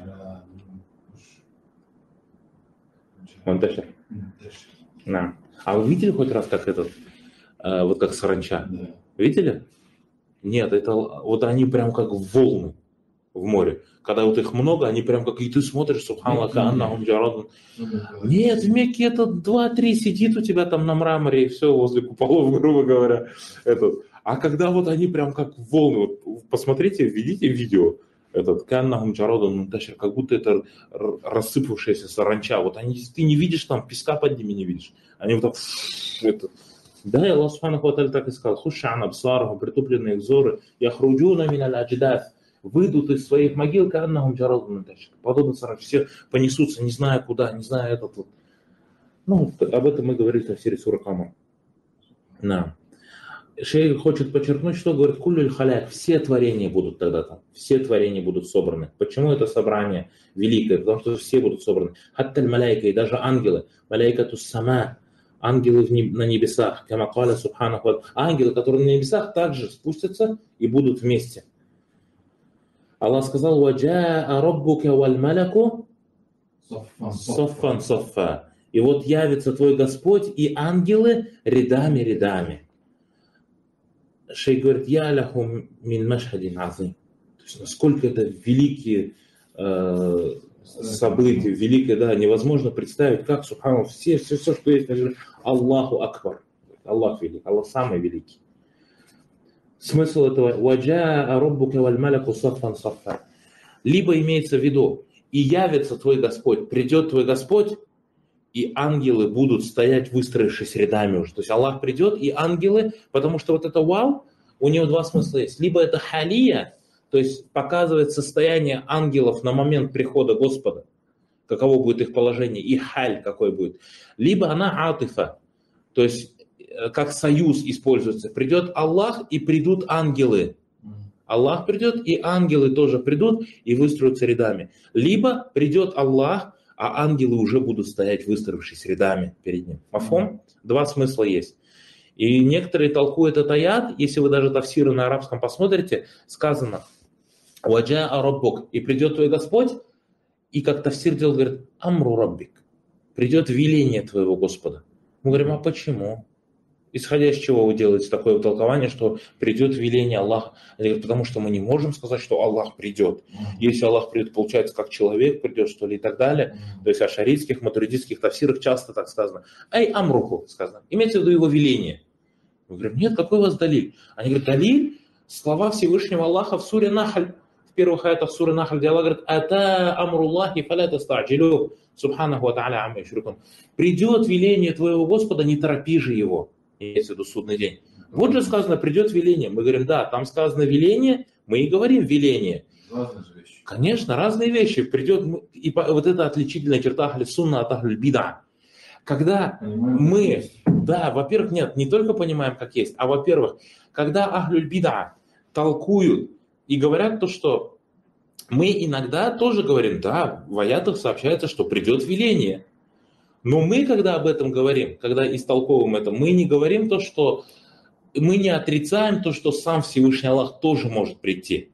Speaker 1: Монташер. Да. А вы видели хоть раз, как этот, э, вот как саранча? Да. Видели? Нет, это вот они прям как волны в море. Когда вот их много, они прям как, и ты смотришь, субханаллах, аннахум джарадун. Нет, в Мекке это два-три сидит у тебя там на мраморе и все, возле куполов, грубо говоря. Этот. А когда вот они прям как волны, вот, посмотрите, видите видео, этот каннахум джарадун, как будто это рассыпавшаяся саранча. Вот они, ты не видишь там, песка под ними не видишь. Они вот так, это. Да, и Аллах Субханаху ва Тааля так и сказал: «Хушан абсарахум», притупленные взоры, яхруджуна миналь адждаф, выйдут из своих могил, каннахум джарадун, подобно саранче, все понесутся, не зная куда, не зная этот вот. Ну, об этом мы говорили в серии Сура Камар. Да. Шейх хочет подчеркнуть, что говорит: «Куллюль халяк», все творения будут тогда там, все творения будут собраны. Почему это собрание великое? Потому что все будут собраны. Хатталь маляйка, и даже ангелы, маляйкатус сама, ангелы на небесах, камакаля субханаху, ангелы, которые на небесах, также спустятся и будут вместе. Аллах сказал: «Ваджаа раббука валь маляку соффан соффа». И вот явится твой Господь и ангелы рядами рядами. Шейх говорит: «Я ляху мин машхадин азим». То есть насколько это великие э, события, великое, да, невозможно представить, как, субханаллах, все, все, все, что есть, Аллаху Акбар. Аллах велик, Аллах самый великий. Смысл этого: «Ваджаа раббука валь маляку соффан соффа». Либо имеется в виду: и явится твой Господь, придет твой Господь, и ангелы будут стоять, выстроившись рядами уже. То есть Аллах придет, и ангелы, потому что вот это вау, у него два смысла есть. Либо это халия, то есть показывает состояние ангелов на момент прихода Господа, каково будет их положение, и халь какой будет. Либо она атифа, то есть как союз используется. Придет Аллах, и придут ангелы. Аллах придет, и ангелы тоже придут и выстроятся рядами. Либо придет Аллах, а ангелы уже будут стоять, выстроившись рядами перед ним. Мафхум? Два смысла есть. И некоторые толкуют этот аят, если вы даже тафсиры на арабском посмотрите, сказано «Ваджа араббук» и придет твой Господь, и как тафсир делает, говорит «Амру раббик», придет веление твоего Господа. Мы говорим, а почему? Исходя из чего вы делаете такое толкование, что придет веление Аллаха? Они говорят, потому что мы не можем сказать, что Аллах придет. Если Аллах придет, получается, как человек придет, что ли, и так далее. То есть о шаритских, матуридистских тафсирах часто так сказано. Ай амруху сказано. Имеется в виду его веление. Мы говорим, нет, какой у вас далиль? Они говорят, далиль, слова Всевышнего Аллаха в суре Нахль. В первых аятах суры Нахль, где Аллах говорит, ата амруллахи фаля таста'джилю, субханаху ва та'аля амма юшрикун. Придет веление твоего Господа, не торопи же его. Имеется в виду судный день. Вот же сказано, придет веление. Мы говорим, да, там сказано веление, мы и говорим веление.
Speaker 4: Разные вещи.
Speaker 1: Конечно, разные вещи. Придет, и вот это отличительная черта ахль сунна от ахль бида. Когда
Speaker 4: Понимаем,
Speaker 1: мы, да, во-первых, нет, не только понимаем, как есть, а во-первых, когда ахль бида толкуют и говорят то, что мы иногда тоже говорим, да, в аятах сообщается, что придет веление. Но мы, когда об этом говорим, когда истолковываем это, мы не говорим то, что мы не отрицаем то, что сам Всевышний Аллах тоже может прийти.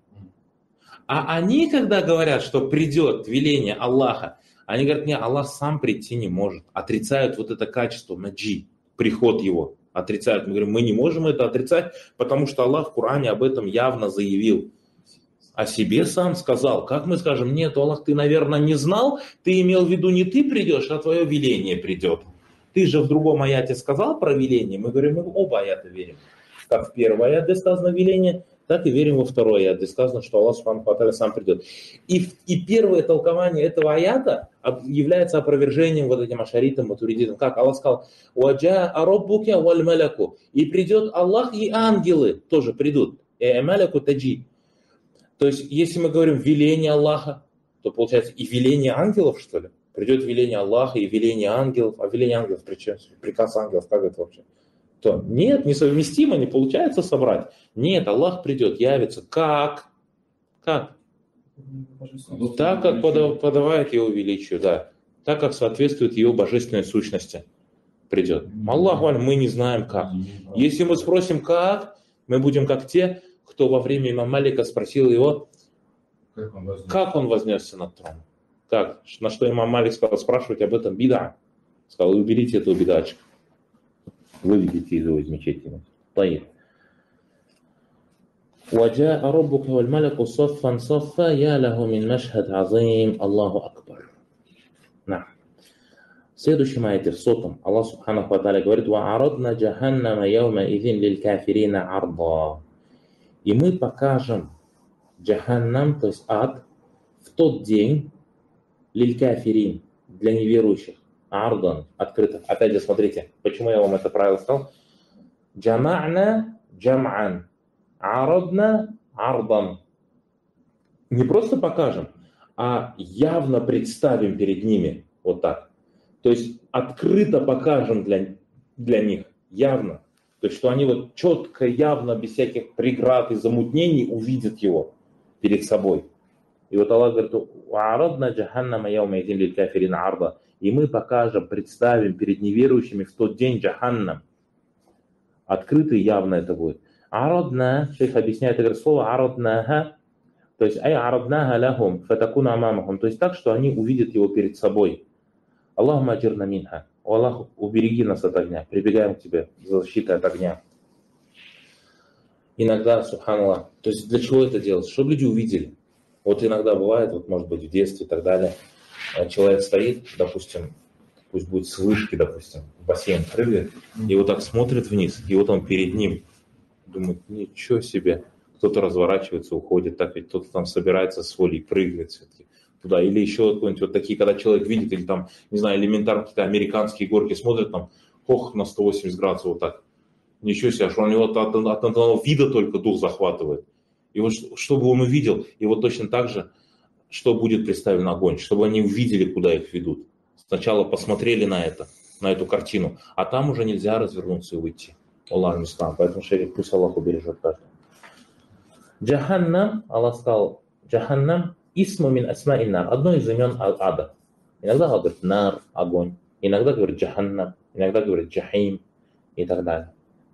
Speaker 1: А они, когда говорят, что придет веление Аллаха, они говорят, нет, Аллах сам прийти не может. Отрицают вот это качество, наджи, приход его. Отрицают. Мы говорим, мы не можем это отрицать, потому что Аллах в Коране об этом явно заявил. О себе сам сказал. Как мы скажем, нет, Аллах, ты, наверное, не знал, ты имел в виду не ты придешь, а твое веление придет. Ты же в другом аяте сказал про веление. Мы говорим, мы в оба аята верим. Как в первый аят, где сказано веление, так и верим во второй аят, где сказано, что Аллах субхану ва тааля сам придет. И, и первое толкование этого аята является опровержением вот этим ашаритам, матуридитам. Как Аллах сказал, «Ваджа араббука валь маляку». И придет Аллах, и ангелы тоже придут. «Э маляку таджи». То есть, если мы говорим веление Аллаха, то получается и веление ангелов, что ли? Придет веление Аллаха и веление ангелов. А веление ангелов, причем приказ ангелов, как это вообще? То нет, несовместимо, не получается собрать. Нет, Аллах придет, явится. Как? Как? Так, как подавает его величию, да. Так, как соответствует его божественной сущности. Придет. Аллах, мы не знаем как. Если мы спросим как, мы будем как те, кто во время имама Малика спросил его,
Speaker 4: Как он вознесся,
Speaker 1: как он вознесся над троном. Как? На что имам Малик сказал, спрашивать об этом бида. Сказал, уберите этого бидачка. Выведите из его из мечети. Таир. وَجَاءَ رَبُّكَ وَالْمَلَكُ صَفًّا صَفًّا يَا لَهُ مِنْ مَشْهَدٍ عَظِيمٍ Аллаху Акбар. На. В следующем аяте, в сотом, Аллах Субханаху ва Тааля говорит, وَعَرَضْنَا جَهَنَّمَ يَوْمَئِذٍ لِلْكَافِرِينَ عَرْضًا. И мы покажем джаханнам, то есть ад, в тот день, лиль-кафирин, для неверующих, ардан, открыто. Опять же, смотрите, почему я вам это правило сказал. Джама'на, джам'ан, арадна, ардан. Не просто покажем, а явно представим перед ними, вот так. То есть открыто покажем для, для них, явно. То есть, что они вот четко, явно, без всяких преград и замутнений увидят его перед собой. И вот Аллах говорит, «Вa'арадна джаханнама яумаидин лиль кафирина арда». И мы покажем, представим перед неверующими в тот день джаханнам. Открыто и явно это будет. «Арадна», шейх объясняет это слово «араднаха», то есть «ай араднаха лахум, фатакуна амамахум», то есть так, что они увидят его перед собой. «Аллахума аджирна минха». О Аллах, убереги нас от огня. Прибегаем к тебе за защитой от огня. Иногда, субханаллах, то есть для чего это делать? Чтобы люди увидели. Вот иногда бывает, вот может быть в детстве и так далее, человек стоит, допустим, пусть будет с вышки, допустим, в бассейн прыгает, и вот так смотрит вниз, и вот он перед ним думает, ничего себе. Кто-то разворачивается, уходит, так ведь кто-то там собирается с волей, прыгает все-таки туда. Или еще какой-нибудь вот такие, когда человек видит, или там, не знаю, элементарно какие-то американские горки смотрят, там, хох, на сто восемьдесят градусов вот так. Ничего себе, что у него от, от, от одного вида только дух захватывает. И вот чтобы он увидел, и вот точно так же, что будет представлен огонь, чтобы они увидели, куда их ведут. Сначала посмотрели на это, на эту картину, а там уже нельзя развернуться и уйти. Аллах мустан. Поэтому шериф, пусть Аллах убережет каждого. Джаханнам, Аллах сказал, Джаханнам исму мин асма иннар, одно из имен ада. Иногда Аллах говорит нар, огонь, иногда говорит Джаханнам, иногда говорит Джахим и так далее.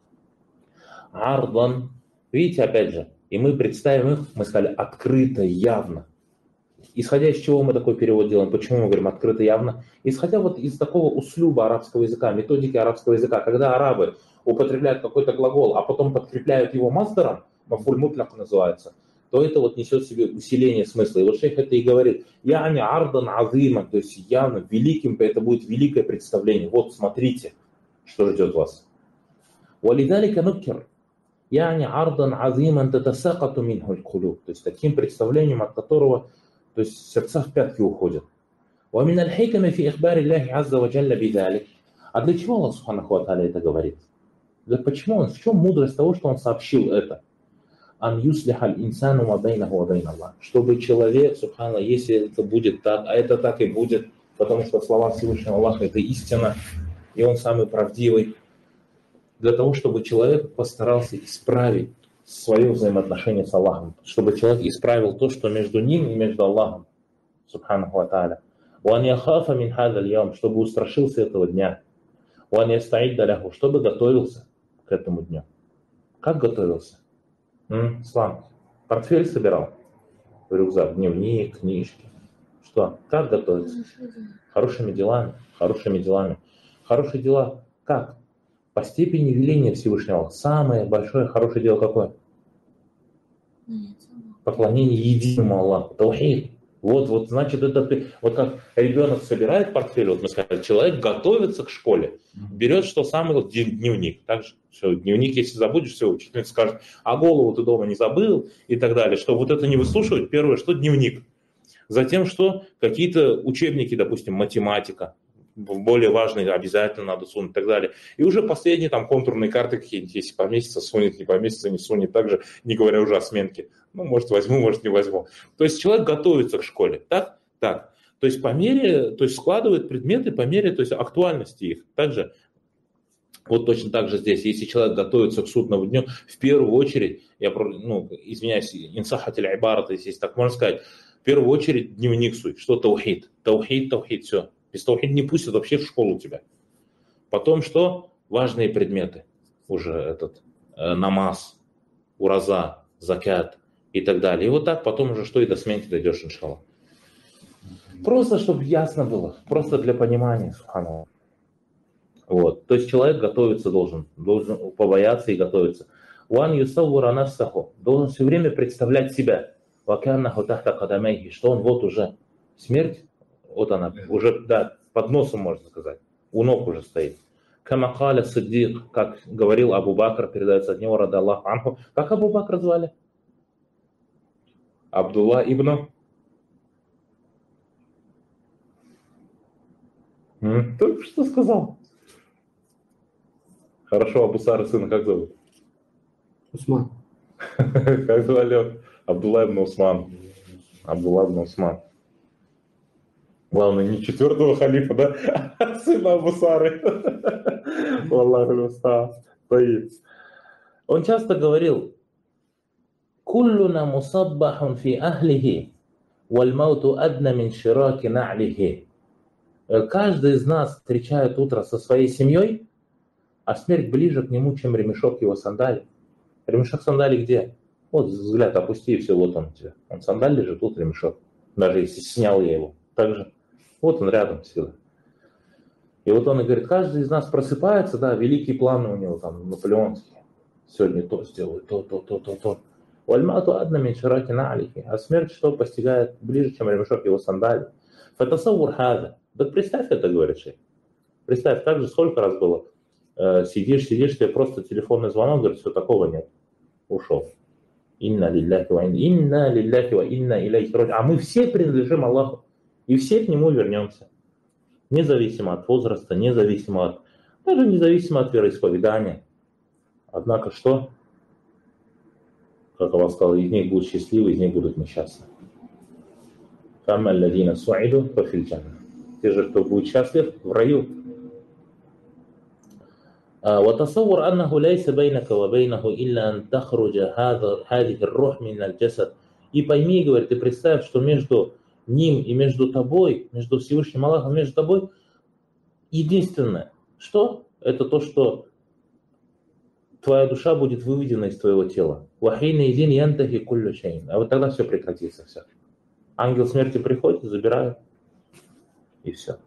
Speaker 1: Ардан, видите, опять же, и мы представим их, мы сказали, открыто, явно. Исходя из чего мы такой перевод делаем? Почему мы говорим открыто, явно? Исходя вот из такого услюба арабского языка, методики арабского языка, когда арабы употребляют какой-то глагол, а потом подкрепляют его масдаром, мафуль мутляк называется, то это вот несет в себе усиление смысла. И вот шейх это и говорит, яни ардан азима, то есть явно, великим, это будет великое представление. Вот смотрите, что ждет вас. Валидалика нукер. яни ардан азиман татасакату минху аль-кулуб, то есть таким представлением, от которого, то есть сердца в пятки уходят. ومن الحكم في إخبار الله عز وجل بذلك. А для чего Аллах Субханаху ва Тааля это говорит? Да почему он, в чем мудрость того, что он сообщил это? Ан юслихаль инсану ма бейнаху ва бейн Аллах. Чтобы человек, Субханаллах, если это будет так, а это так и будет, потому что слова Всевышнего Аллаха это истина, и он самый правдивый, для того, чтобы человек постарался исправить свое взаимоотношение с Аллахом, чтобы человек исправил то, что между ним и между Аллахом, Субханаху ва Тааля. Уан яхафа мин хаза аль-яум, чтобы устрашился этого дня. Уан ястаидда ляху, чтобы готовился к этому дню. Как готовился? М? Слам. Портфель собирал, рюкзак, дневник, книжки. Что? Как готовиться? Хорошими делами. Хорошими делами. Хорошие дела как? По степени веления Всевышнего. Самое большое хорошее дело какое? Поклонение единому Аллаху. Таухид. Вот, вот, значит, это вот как ребенок собирает портфель, вот мы сказали, человек готовится к школе, берет, что самый вот, дневник. Также все, дневник, если забудешь, все, учительница скажет, а голову ты дома не забыл и так далее. Что вот это не выслушивать, первое, что дневник. Затем, что какие-то учебники, допустим, математика, более важные обязательно надо сунуть и так далее. И уже последние там контурные карты какие-нибудь, если поместится, сунет, не поместится, не сунет. Также, не говоря уже о сменке. Ну, может, возьму, может, не возьму. То есть человек готовится к школе. Так? Так. То есть по мере, то есть складывает предметы по мере, то есть актуальности их. Также, вот точно так же здесь, если человек готовится к судному дню, в первую очередь, я, ну, извиняюсь, инсахатель айбарат, если так можно сказать, в первую очередь дневник суй. Что таухид? Таухид, таухид, все. Без таухид не пустят вообще в школу тебя. Потом что? Важные предметы. Уже этот э, намаз, ураза, закят и так далее. И вот так потом уже что и до сменки дойдешь, иншаллах. Просто, чтобы ясно было. Просто для понимания, субханаллах. Вот. То есть человек готовиться должен. Должен побояться и готовиться. Уан юсаввура нафсаху. Должен все время представлять себя. Ваканнаху тахта кадамайхи. Что он вот уже смерть. Вот она, уже, да, под носом, можно сказать, у ног уже стоит. Камакаля Сиддик, как говорил Абу Бакр, передается от него, рада Аллаху анху. Как Абу Бакр звали? Абдулла ибн? М? Только что сказал. Хорошо, Абу Сары сына как зовут?
Speaker 3: Усман.
Speaker 1: Как звали? Абдулла ибн Усман. Абдулла ибн Усман. Главное, не четвертого халифа, да, а сына Абу Сары. Он часто говорил, «Куллуна мусаббахун фи ахлихи, валь мауту адна мин шираки на'лихи». Каждый из нас встречает утро со своей семьей, а смерть ближе к нему, чем ремешок его сандалий. Ремешок сандалий где? Вот взгляд опусти, и все, вот он у тебя. Он сандаль лежит, тут ремешок. Даже если снял я его. Так же. Вот он рядом всегда. И вот он и говорит, каждый из нас просыпается, да, великие планы у него там, наполеонские. Сегодня то сделаю, то, то, то, то, то. Вальмату адна мин шираки на'лихи. А смерть что постигает ближе, чем ремешок его сандалий. Фатасаввур хаза. Да представь это, говорит шейх. Представь, так же сколько раз было. Э, сидишь, сидишь, тебе просто телефонный звонок, говорит, все, такого нет. Ушел. Инна лилляхи ва инна, инна лилляхи ва инна иляйхи раджиун. А мы все принадлежим Аллаху. И все к нему вернемся. Независимо от возраста, независимо от, даже независимо от вероисповедания. Однако что? Как Аллах сказал, из них будут счастливы, из них будут несчастны. Фамма алладина суиду фафиль джанна. Те же, кто будет счастлив в раю. وتصور أنه ليس بينك وبينه إلا أن تخرج هذا هذه الروح من الجسد. И пойми, говорит, ты представь, что между ним и между тобой, между Всевышним Аллахом, между тобой единственное, что? Это то, что твоя душа будет выведена из твоего тела. وَحِينَ إِذٍ يَنْتَهِي كُلُّ شَيْءٍ. А вот тогда все прекратится, все. Ангел смерти приходит, забирает, и все.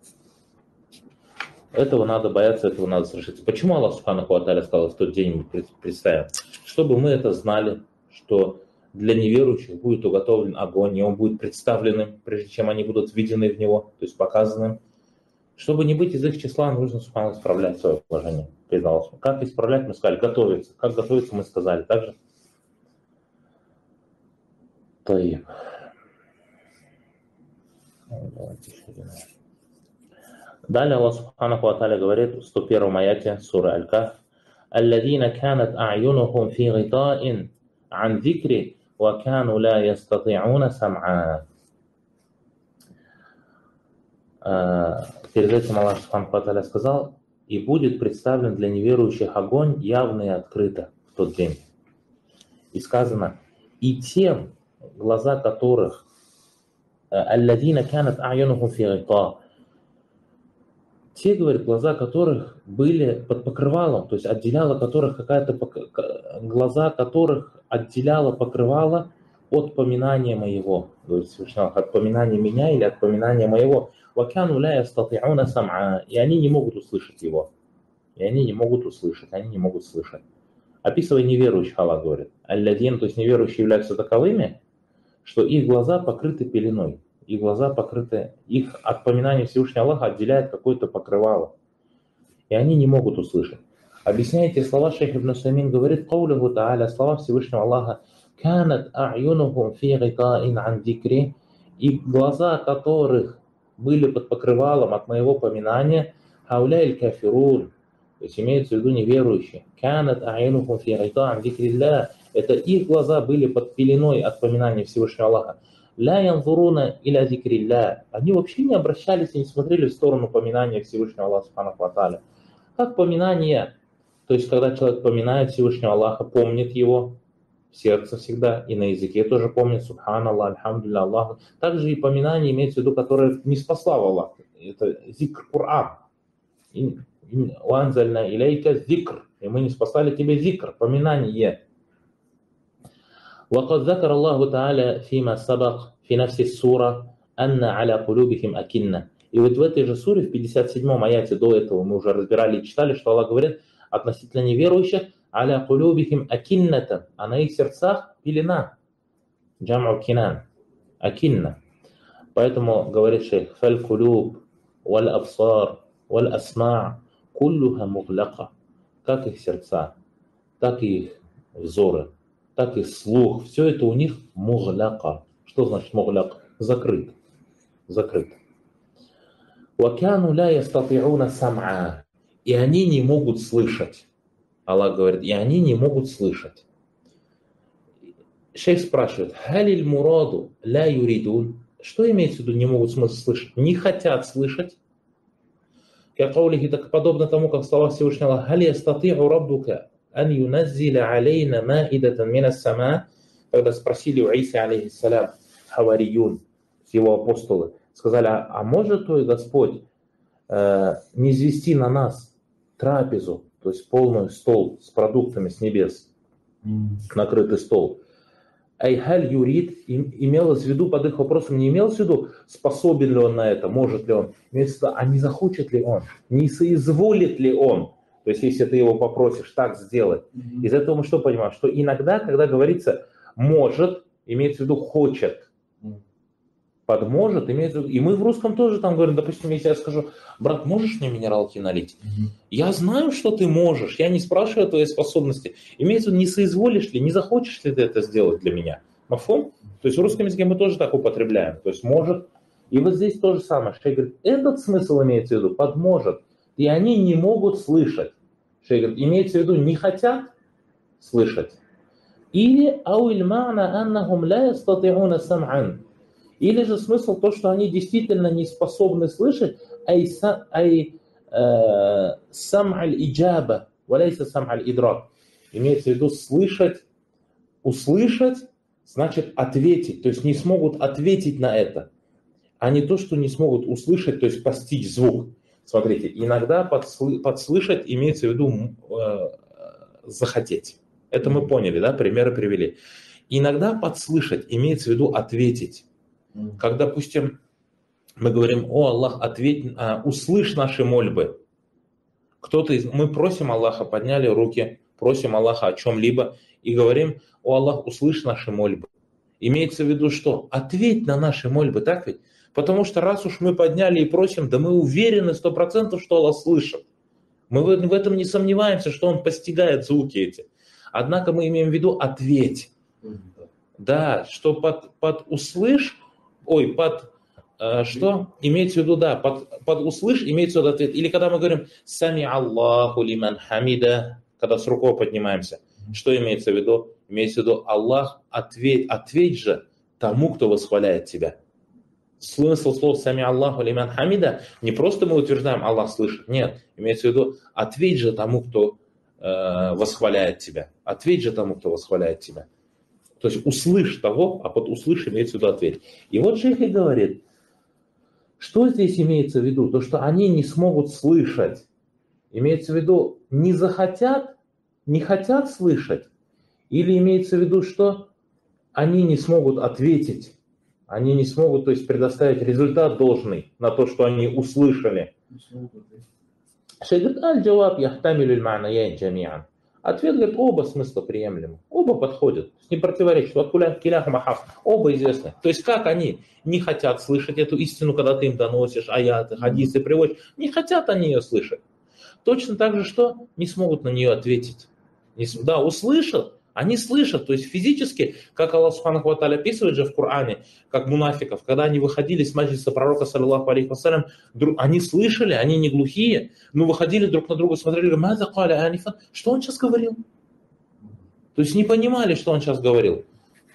Speaker 1: Этого надо бояться, этого надо совершить. Почему Аллах Субханаху ва Тааля сказал, в тот день мы представим? Чтобы мы это знали, что для неверующих будет уготовлен огонь, и он будет представленным, прежде чем они будут введены в него, то есть показанным. Чтобы не быть из их числа, нужно Субхану исправлять свое положение. Как исправлять, мы сказали, готовиться. Как готовиться, мы сказали также. Таиб. Далее Аллах Субханаху ва Тааля говорит в сто первом аяте суры Аль-Кахф: «Алладина канат а'юнухум фи гита'ин ан зикри ва кану ла ястати'уна сам'a». Перед этим Аллах Субханаху ва Тааля сказал: «И будет представлен для неверующих огонь явно и открыто в тот день». И сказано: «И тем, глаза которых алладина канат а'юнухум фи гита'ин», те, говорит, глаза которых были под покрывалом, то есть отделяла которых какая-то, глаза которых отделяло покрывало от поминания моего, говорит Всевышний Аллах, от поминания меня или от поминания моего. وَكَانُوا لَا يَسْتَطِعُونَ سَمْعًا. И они не могут услышать его. И они не могут услышать, они не могут слышать. Описывая неверующих, Аллах говорит: «Алладин», то есть неверующие являются таковыми, что их глаза покрыты пеленой. Их глаза покрыты, их от поминания Всевышнего Аллаха отделяет какое-то покрывало. И они не могут услышать. Объясняя эти слова, шейх Ибн Усаймин говорит: «Каулиху та'аля», слова Всевышнего Аллаха: «Канат а'юнухум фи гита'ин ан зикри», и глаза которых были под покрывалом от моего поминания, хауляйль кафирун, то есть имеется в виду неверующие. «Канат а'юнухум фи гита'ин ан зикрилля», это их глаза были под пеленой от поминания Всевышнего Аллаха. «Ля янзуруна иля зикрилля», они вообще не обращались и не смотрели в сторону поминания Всевышнего Аллаха Субханаху ва Тааля. Как поминание, то есть когда человек поминает Всевышнего Аллаха, помнит его в сердце всегда, и на языке тоже помнит Субханаллах, Альхамдулилля, Аллаху. Также и поминание имеется в виду, которое не спасла в Аллах. Это зикр Кур'ан. «Уанзальна илейка зикр», и мы не спасали тебе зикр, поминание. وقد ذكر الله تعالى فيما سبق في نفس السورة أن على قلوبهم أكنة. И вот в этой же суре, в пятьдесят седьмом аяте, до этого мы уже разбирали и читали, что Аллах говорит относительно неверующих: «Аля кулюбихим акинната», а на их сердцах пелена. Джам'у кинан. Акинна. Поэтому говорит шейх: «Фаль кулюб, валь абсар, валь асма' куллуха муглака». Как их сердца, так и их взоры, так и слух, все это у них мугляка. Что значит мугляк? Закрыт. Закрыт. «Вакяну ля ястати'уна сам'a». И они не могут слышать. Аллах говорит, и они не могут слышать. Шейх спрашивает: «Халиль мураду ля юридун». Что имеется в виду не могут смысл слышать? Не хотят слышать. Каулихи, так подобно тому, как слова Всевышнего: «Халь ястати'у раббука ан юназзиля алейна маидатан мина сама», когда спросили у Исы, алейхиссалям, хавариюн, его апостолы, сказали: а, а может твой Господь э, не низвести на нас трапезу, то есть полный стол с продуктами с небес, mm. накрытый стол. Айхаль юрид, имелось в виду под их вопросом, не имелось в виду, способен ли он на это, может ли он, имеется в виду, а не захочет ли он, не соизволит ли он. То есть, если ты его попросишь так сделать. Mm-hmm. Из этого мы что понимаем? Что иногда, когда говорится «может», имеется в виду «хочет». Mm-hmm. Под «может» имеется в виду... И мы в русском тоже там говорим, допустим, если я скажу: «Брат, можешь мне минералки налить?» Mm-hmm. Я знаю, что ты можешь, я не спрашиваю о твоей способности. Имеется в виду, не соизволишь ли, не захочешь ли ты это сделать для меня. Мафум? То есть в русском языке мы тоже так употребляем. То есть «может». И вот здесь то же самое. Шейх говорит, этот смысл имеется в виду, под «может». И они не могут слышать. Шейх говорит, имеется в виду, не хотят слышать. Или ауиль ма'на аннахум ла ястати'уна сам'ан. Или же смысл то, что они действительно не способны слышать, ай, ай сам аль-иджаба, валяйса сам аль-идрак. Имеется в виду слышать, услышать, значит ответить. То есть не смогут ответить на это, а не то, что не смогут услышать, то есть постичь звук. Смотрите, иногда подслы, подслышать имеется в виду э, захотеть. Это мы поняли, да, примеры привели. Иногда подслышать имеется в виду ответить. Как, допустим, мы говорим: о Аллах, ответь, а, услышь наши мольбы. Кто-то из, мы просим Аллаха, подняли руки, просим Аллаха о чем-либо и говорим: о Аллах, услышь наши мольбы. Имеется в виду что? Ответь на наши мольбы, так ведь? Потому что раз уж мы подняли и просим, да мы уверены сто процентов, что Аллах слышит. Мы в этом не сомневаемся, что Он постигает звуки эти. Однако мы имеем в виду ответь. Да, что под, под услышь, ой, под э, что? Имеется в виду, да, под, под услышь имеется в виду ответ. Или когда мы говорим «Сами Аллаху лиман хамида», когда с рукой поднимаемся, что имеется в виду? Имеется в виду Аллах, ответь, ответь же тому, кто восхваляет тебя. Смысл слов «Сами Аллаху лиман хамида» не просто мы утверждаем «Аллах слышит», нет, имеется в виду ответь же тому, кто э, восхваляет тебя. Ответь же тому, кто восхваляет тебя. То есть услышь того, а под услышь имеется в виду ответь. И вот шейх и говорит, что здесь имеется в виду? То, что они не смогут слышать. Имеется в виду, не захотят, не хотят слышать. Или имеется в виду, что они не смогут ответить. Они не смогут, то есть, предоставить результат должный на то, что они услышали. Шейх говорит: аль-джаваб яхтамилю аль-ма'наяйн джами'ан. Ответ, говорит, оба смысла приемлемы, оба подходят, не противоречат, оба известны. То есть как они не хотят слышать эту истину, когда ты им доносишь аяты, хадисы приводишь, не хотят они ее слышать. Точно так же, что не смогут на нее ответить. Да, услышат, они слышат, то есть физически, как Аллах Субханаху ва Тааля описывает же в Коране, как мунафиков, когда они выходили с маджлиса пророка, саллаллаху алейхи вассалям, они слышали, они не глухие, но выходили друг на друга, смотрели, говорили: что он сейчас говорил? То есть не понимали, что он сейчас говорил.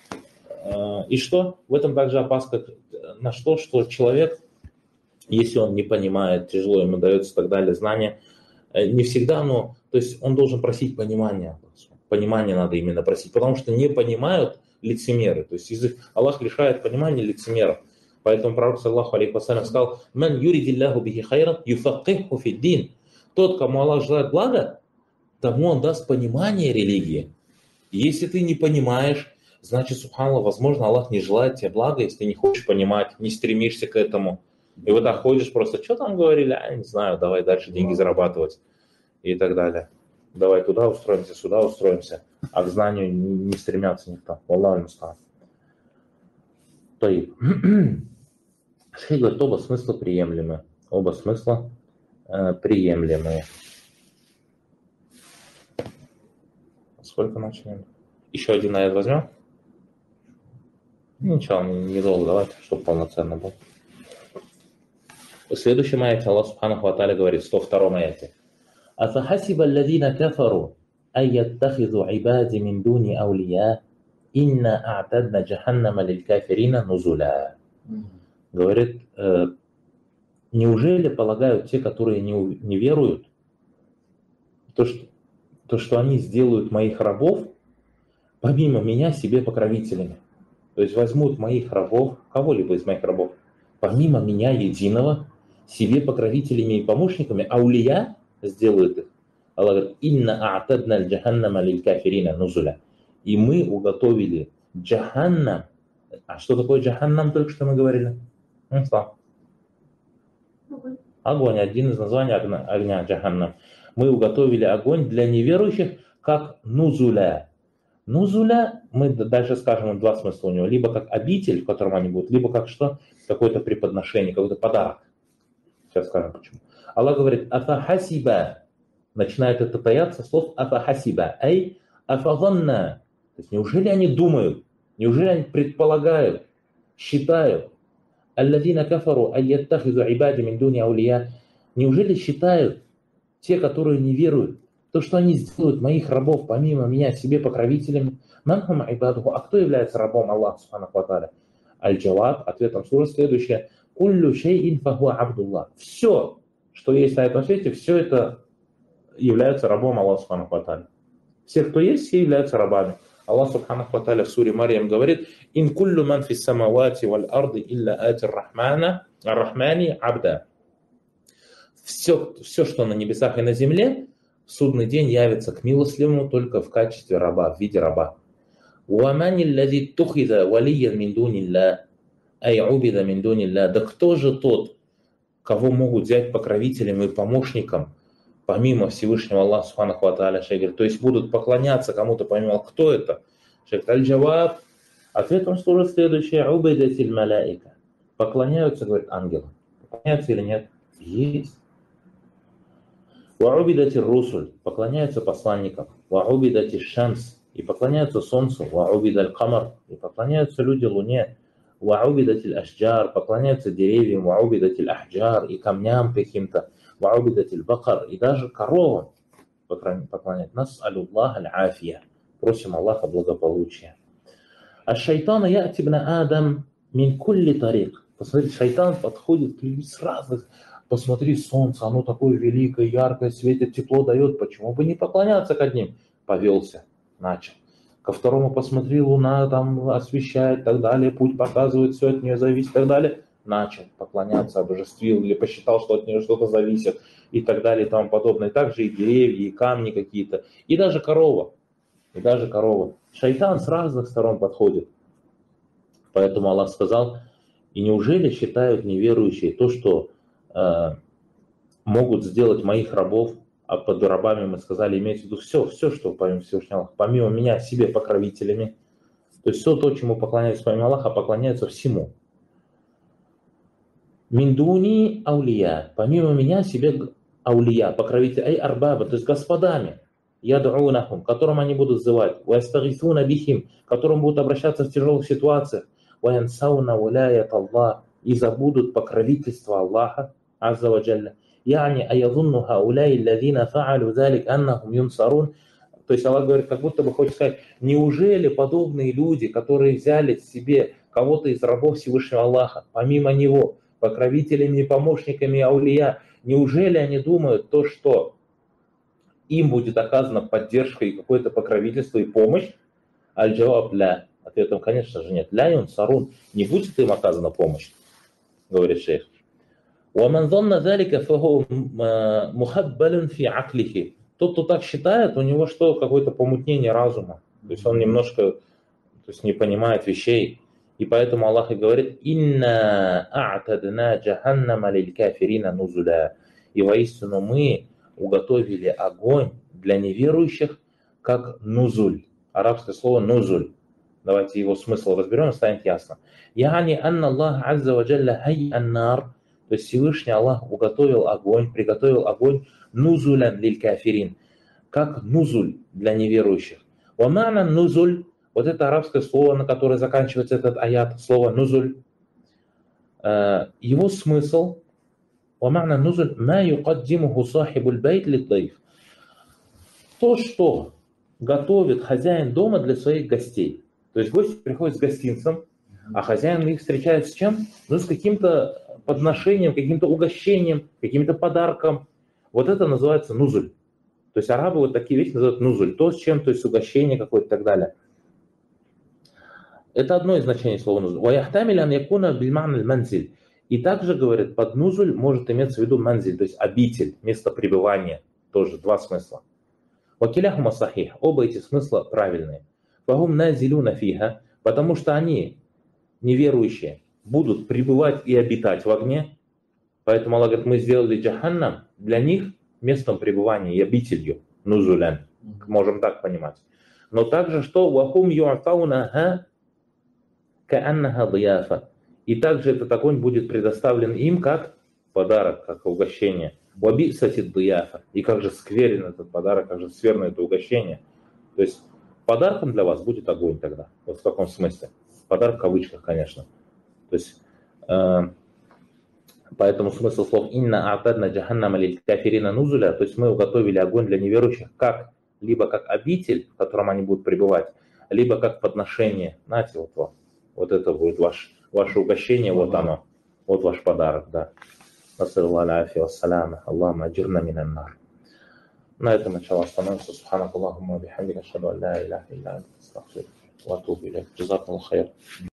Speaker 1: И что? В этом также опаска на что, что человек, если он не понимает, тяжело ему дается и так далее, знания, не всегда, но, то есть он должен просить понимания. Понимание надо именно просить, потому что не понимают лицемеры. То есть язык, Аллах лишает понимания лицемеров. Поэтому пророк, саллаллаху алейхи вассалям, сказал: «Ман юридиллаху бихи хайран юфакиху фиддин». Тот, кому Аллах желает блага, тому Он даст понимание религии. Если ты не понимаешь, значит, субханаллах, возможно, Аллах не желает тебе блага, если ты не хочешь понимать, не стремишься к этому. И вот так ходишь просто: что там говорили, а я не знаю, давай дальше деньги зарабатывать и так далее. Давай туда устроимся, сюда устроимся, а к знанию не стремятся никто. Аллаху муста'ан. То есть, шейх говорит, оба смысла приемлемы. Оба смысла э, приемлемые. Сколько начнем? Еще один аят возьмем? Ничего, недолго, давайте, чтобы полноценно был. В следующем аяте Аллах Субханаху ва Тааля говорит, в сто втором аяте: «Афахасиба алладзина кафару ан яттахизу ибади мин дуни аулия, инна а'тадна джаханнама лиль кафирина нузуля». Говорит, э, неужели полагают те, которые не, не веруют, то что, то, что они сделают моих рабов, помимо меня, себе покровителями. То есть возьмут моих рабов, кого-либо из моих рабов, помимо меня единого, себе покровителями и помощниками, аулия сделают их. Аллах говорит: «Инна а'тадна джаханнама лиль кафирина нузуля». И мы уготовили джаханнам. А что такое джаханнам, только что мы говорили?
Speaker 2: Огонь.
Speaker 1: Огонь, один из названий огня, огня джаханнам. Мы уготовили огонь для неверующих, как нузуля. Нузуля, мы дальше скажем, два смысла у него. Либо как обитель, в котором они будут, либо как что? Какое-то преподношение, какой-то подарок. Сейчас скажем почему. Аллах говорит: «Афахасиба». Начинает это аят со слов «Афахасиба». Ай афазанна. То есть неужели они думают, неужели они предполагают, считают, алладзина кафару ан яттахизу ибади мин дуни аулия, неужели считают те, которые не веруют, то, что они сделают моих рабов помимо меня себе покровителями? Манхум ибадуху. А кто является рабом Аллаха субханаху ва тааля? Аль-Джаваб, ответом суры следующее: «Куллю шейин фахуа абдуллах». Все, что есть на этом свете, все это является рабом Аллаха Субханаху ва Тааля. Все, кто есть, все являются рабами. Аллах Субханаху ва Тааля в суре Марьям говорит: «Ин куллю ман фис самавати валь арды илля атир рахмана, ар-рахмани абда». Все, все, что на небесах и на земле, в судный день явится к милостливому только в качестве раба, в виде раба. «Уамани лази тухида валиян мин дунилля, ай убида мин дунилля». Да кто же тот, кого могут взять покровителем и помощником, помимо Всевышнего Аллаха Субханаху ва Тааля? Шейх говорит, то есть будут поклоняться кому-то помимо. Кто это? Шейх аль-Джаваб. Ответом служит следующее: «Убайдатиль маляика». Поклоняются, говорит, ангелам. Поклоняются или нет? Есть. «Ваубидати русуль», поклоняются посланникам. «Ваубидати шамс», и поклоняются солнцу. «Ваубидаль камар», и поклоняются люди луне. «Ваубидати ашджар», поклоняются деревьям. «Ваубидати ахджар», и камням каким-то. «Ваубидати бакар», и даже коровам поклоняют. «Нас алюллах аль-афия», просим Аллаха благополучия. «А шайтана я'ти бна адам мин кулли тарик». Посмотрите, шайтан подходит к людям с разных. Посмотри, солнце, оно такое великое, яркое, светит, тепло дает. Почему бы не поклоняться к одним? Повелся, начал. Ко второму посмотри, луна там освещает и так далее, путь показывает, все от нее зависит и так далее. Начал поклоняться, обожествил или посчитал, что от нее что-то зависит и так далее и тому подобное. Также и деревья, и камни какие-то, и даже корова. И даже корова. Шайтан с разных сторон подходит. Поэтому Аллах сказал: и неужели считают неверующие то, что э, могут сделать моих рабов, а под рабами мы сказали, имеется в виду все, все, что помимо Всевышнего Аллаха, помимо меня себе покровителями. То есть все то, чему поклоняются помимо Аллаха, поклоняются всему. Миндуни аулия, помимо меня себе аулия, покровители, ай арбаба, то есть господами. Яд'унахум, которым они будут взывать. Вастагисуна бихим, к которым будут обращаться в тяжелых ситуациях. Ваянсауна уляят Аллах, и забудут покровительство Аллаха, азза ва джалля. Яни аязунну хауляй ладина фаалю залик аннахум юнсарун. То есть Аллах говорит, как будто бы хочет сказать, неужели подобные люди, которые взяли себе кого-то из рабов Всевышнего Аллаха, помимо него, покровителями и помощниками аулия, неужели они думают то, что им будет оказана поддержка и какое-то покровительство и помощь? Аль-джаваб ля. Ответом, конечно же, нет. Ля юнсарун. Не будет им оказана помощь, говорит шейх. وَمَنْ ظَنَّ ذَلِكَ فَهُوَ مُخَبَّلٌ فِي عَقْلِهِ. Тот, кто так считает, у него что? Какое-то помутнение разума. То есть он немножко то есть не понимает вещей. И поэтому Аллах и говорит: «Инна а'тадна джаханнама лиль кафирина нузуля». И воистину мы уготовили огонь для неверующих, как нузуль. Арабское слово нузуль. Давайте его смысл разберем, станет ясно. Яни анна Аллах азза ва джалля хай аннар. То есть Всевышний Аллах уготовил огонь, приготовил огонь нузулян лиль кафирин, как нузуль для неверующих. Ва ма'на нузуль, вот это арабское слово, на которое заканчивается этот аят, слово нузуль, его смысл ва ма'на нузуль ма юкаддимуху сахибуль байт лид-дайф. То, что готовит хозяин дома для своих гостей. То есть гости приходят с гостинцем, а хозяин их встречает с чем? Ну, с каким-то подношением, каким-то угощением, каким-то подарком. Вот это называется нузуль. То есть арабы вот такие вещи называют нузуль. То, с чем, то есть угощение какое-то и так далее. Это одно из значений слова нузуль. И также, говорят, под нузуль может иметься в виду манзиль, то есть обитель, место пребывания. Тоже два смысла. Вакиляхума сахих. Оба эти смысла правильные. Фахум назилюна фиха, потому что они, неверующие, будут пребывать и обитать в огне. Поэтому Аллах говорит, мы сделали джаханнам для них местом пребывания и обителью. Нузулян. Можем так понимать. Но также, что вахум ю'атаунаха кааннаха дияфа. И также этот огонь будет предоставлен им как подарок, как угощение. Вабисатид дияфа. И как же скверен этот подарок, как же скверно это угощение. То есть подарком для вас будет огонь тогда. Вот в каком смысле? Подарок в кавычках, конечно. То есть, э, поэтому смысл слов «Инна а'тадна джаханнама лиль кафирина нузуля», то есть мы уготовили огонь для неверующих как, либо как обитель, в котором они будут пребывать, либо как подношение. Знаете, вот, вот, вот это будет ваш, ваше угощение, вот оно, вот ваш подарок, да. Насаль Аллах аль-афия вассаляма. Аллахума аджирна минан нар. На этом, иншаллах, остановимся. Субханак Аллахумма бихамдика, ашхаду ан ла иляха илля анта, астагфирука ва атубу илейк. Джазакаллаху хайр.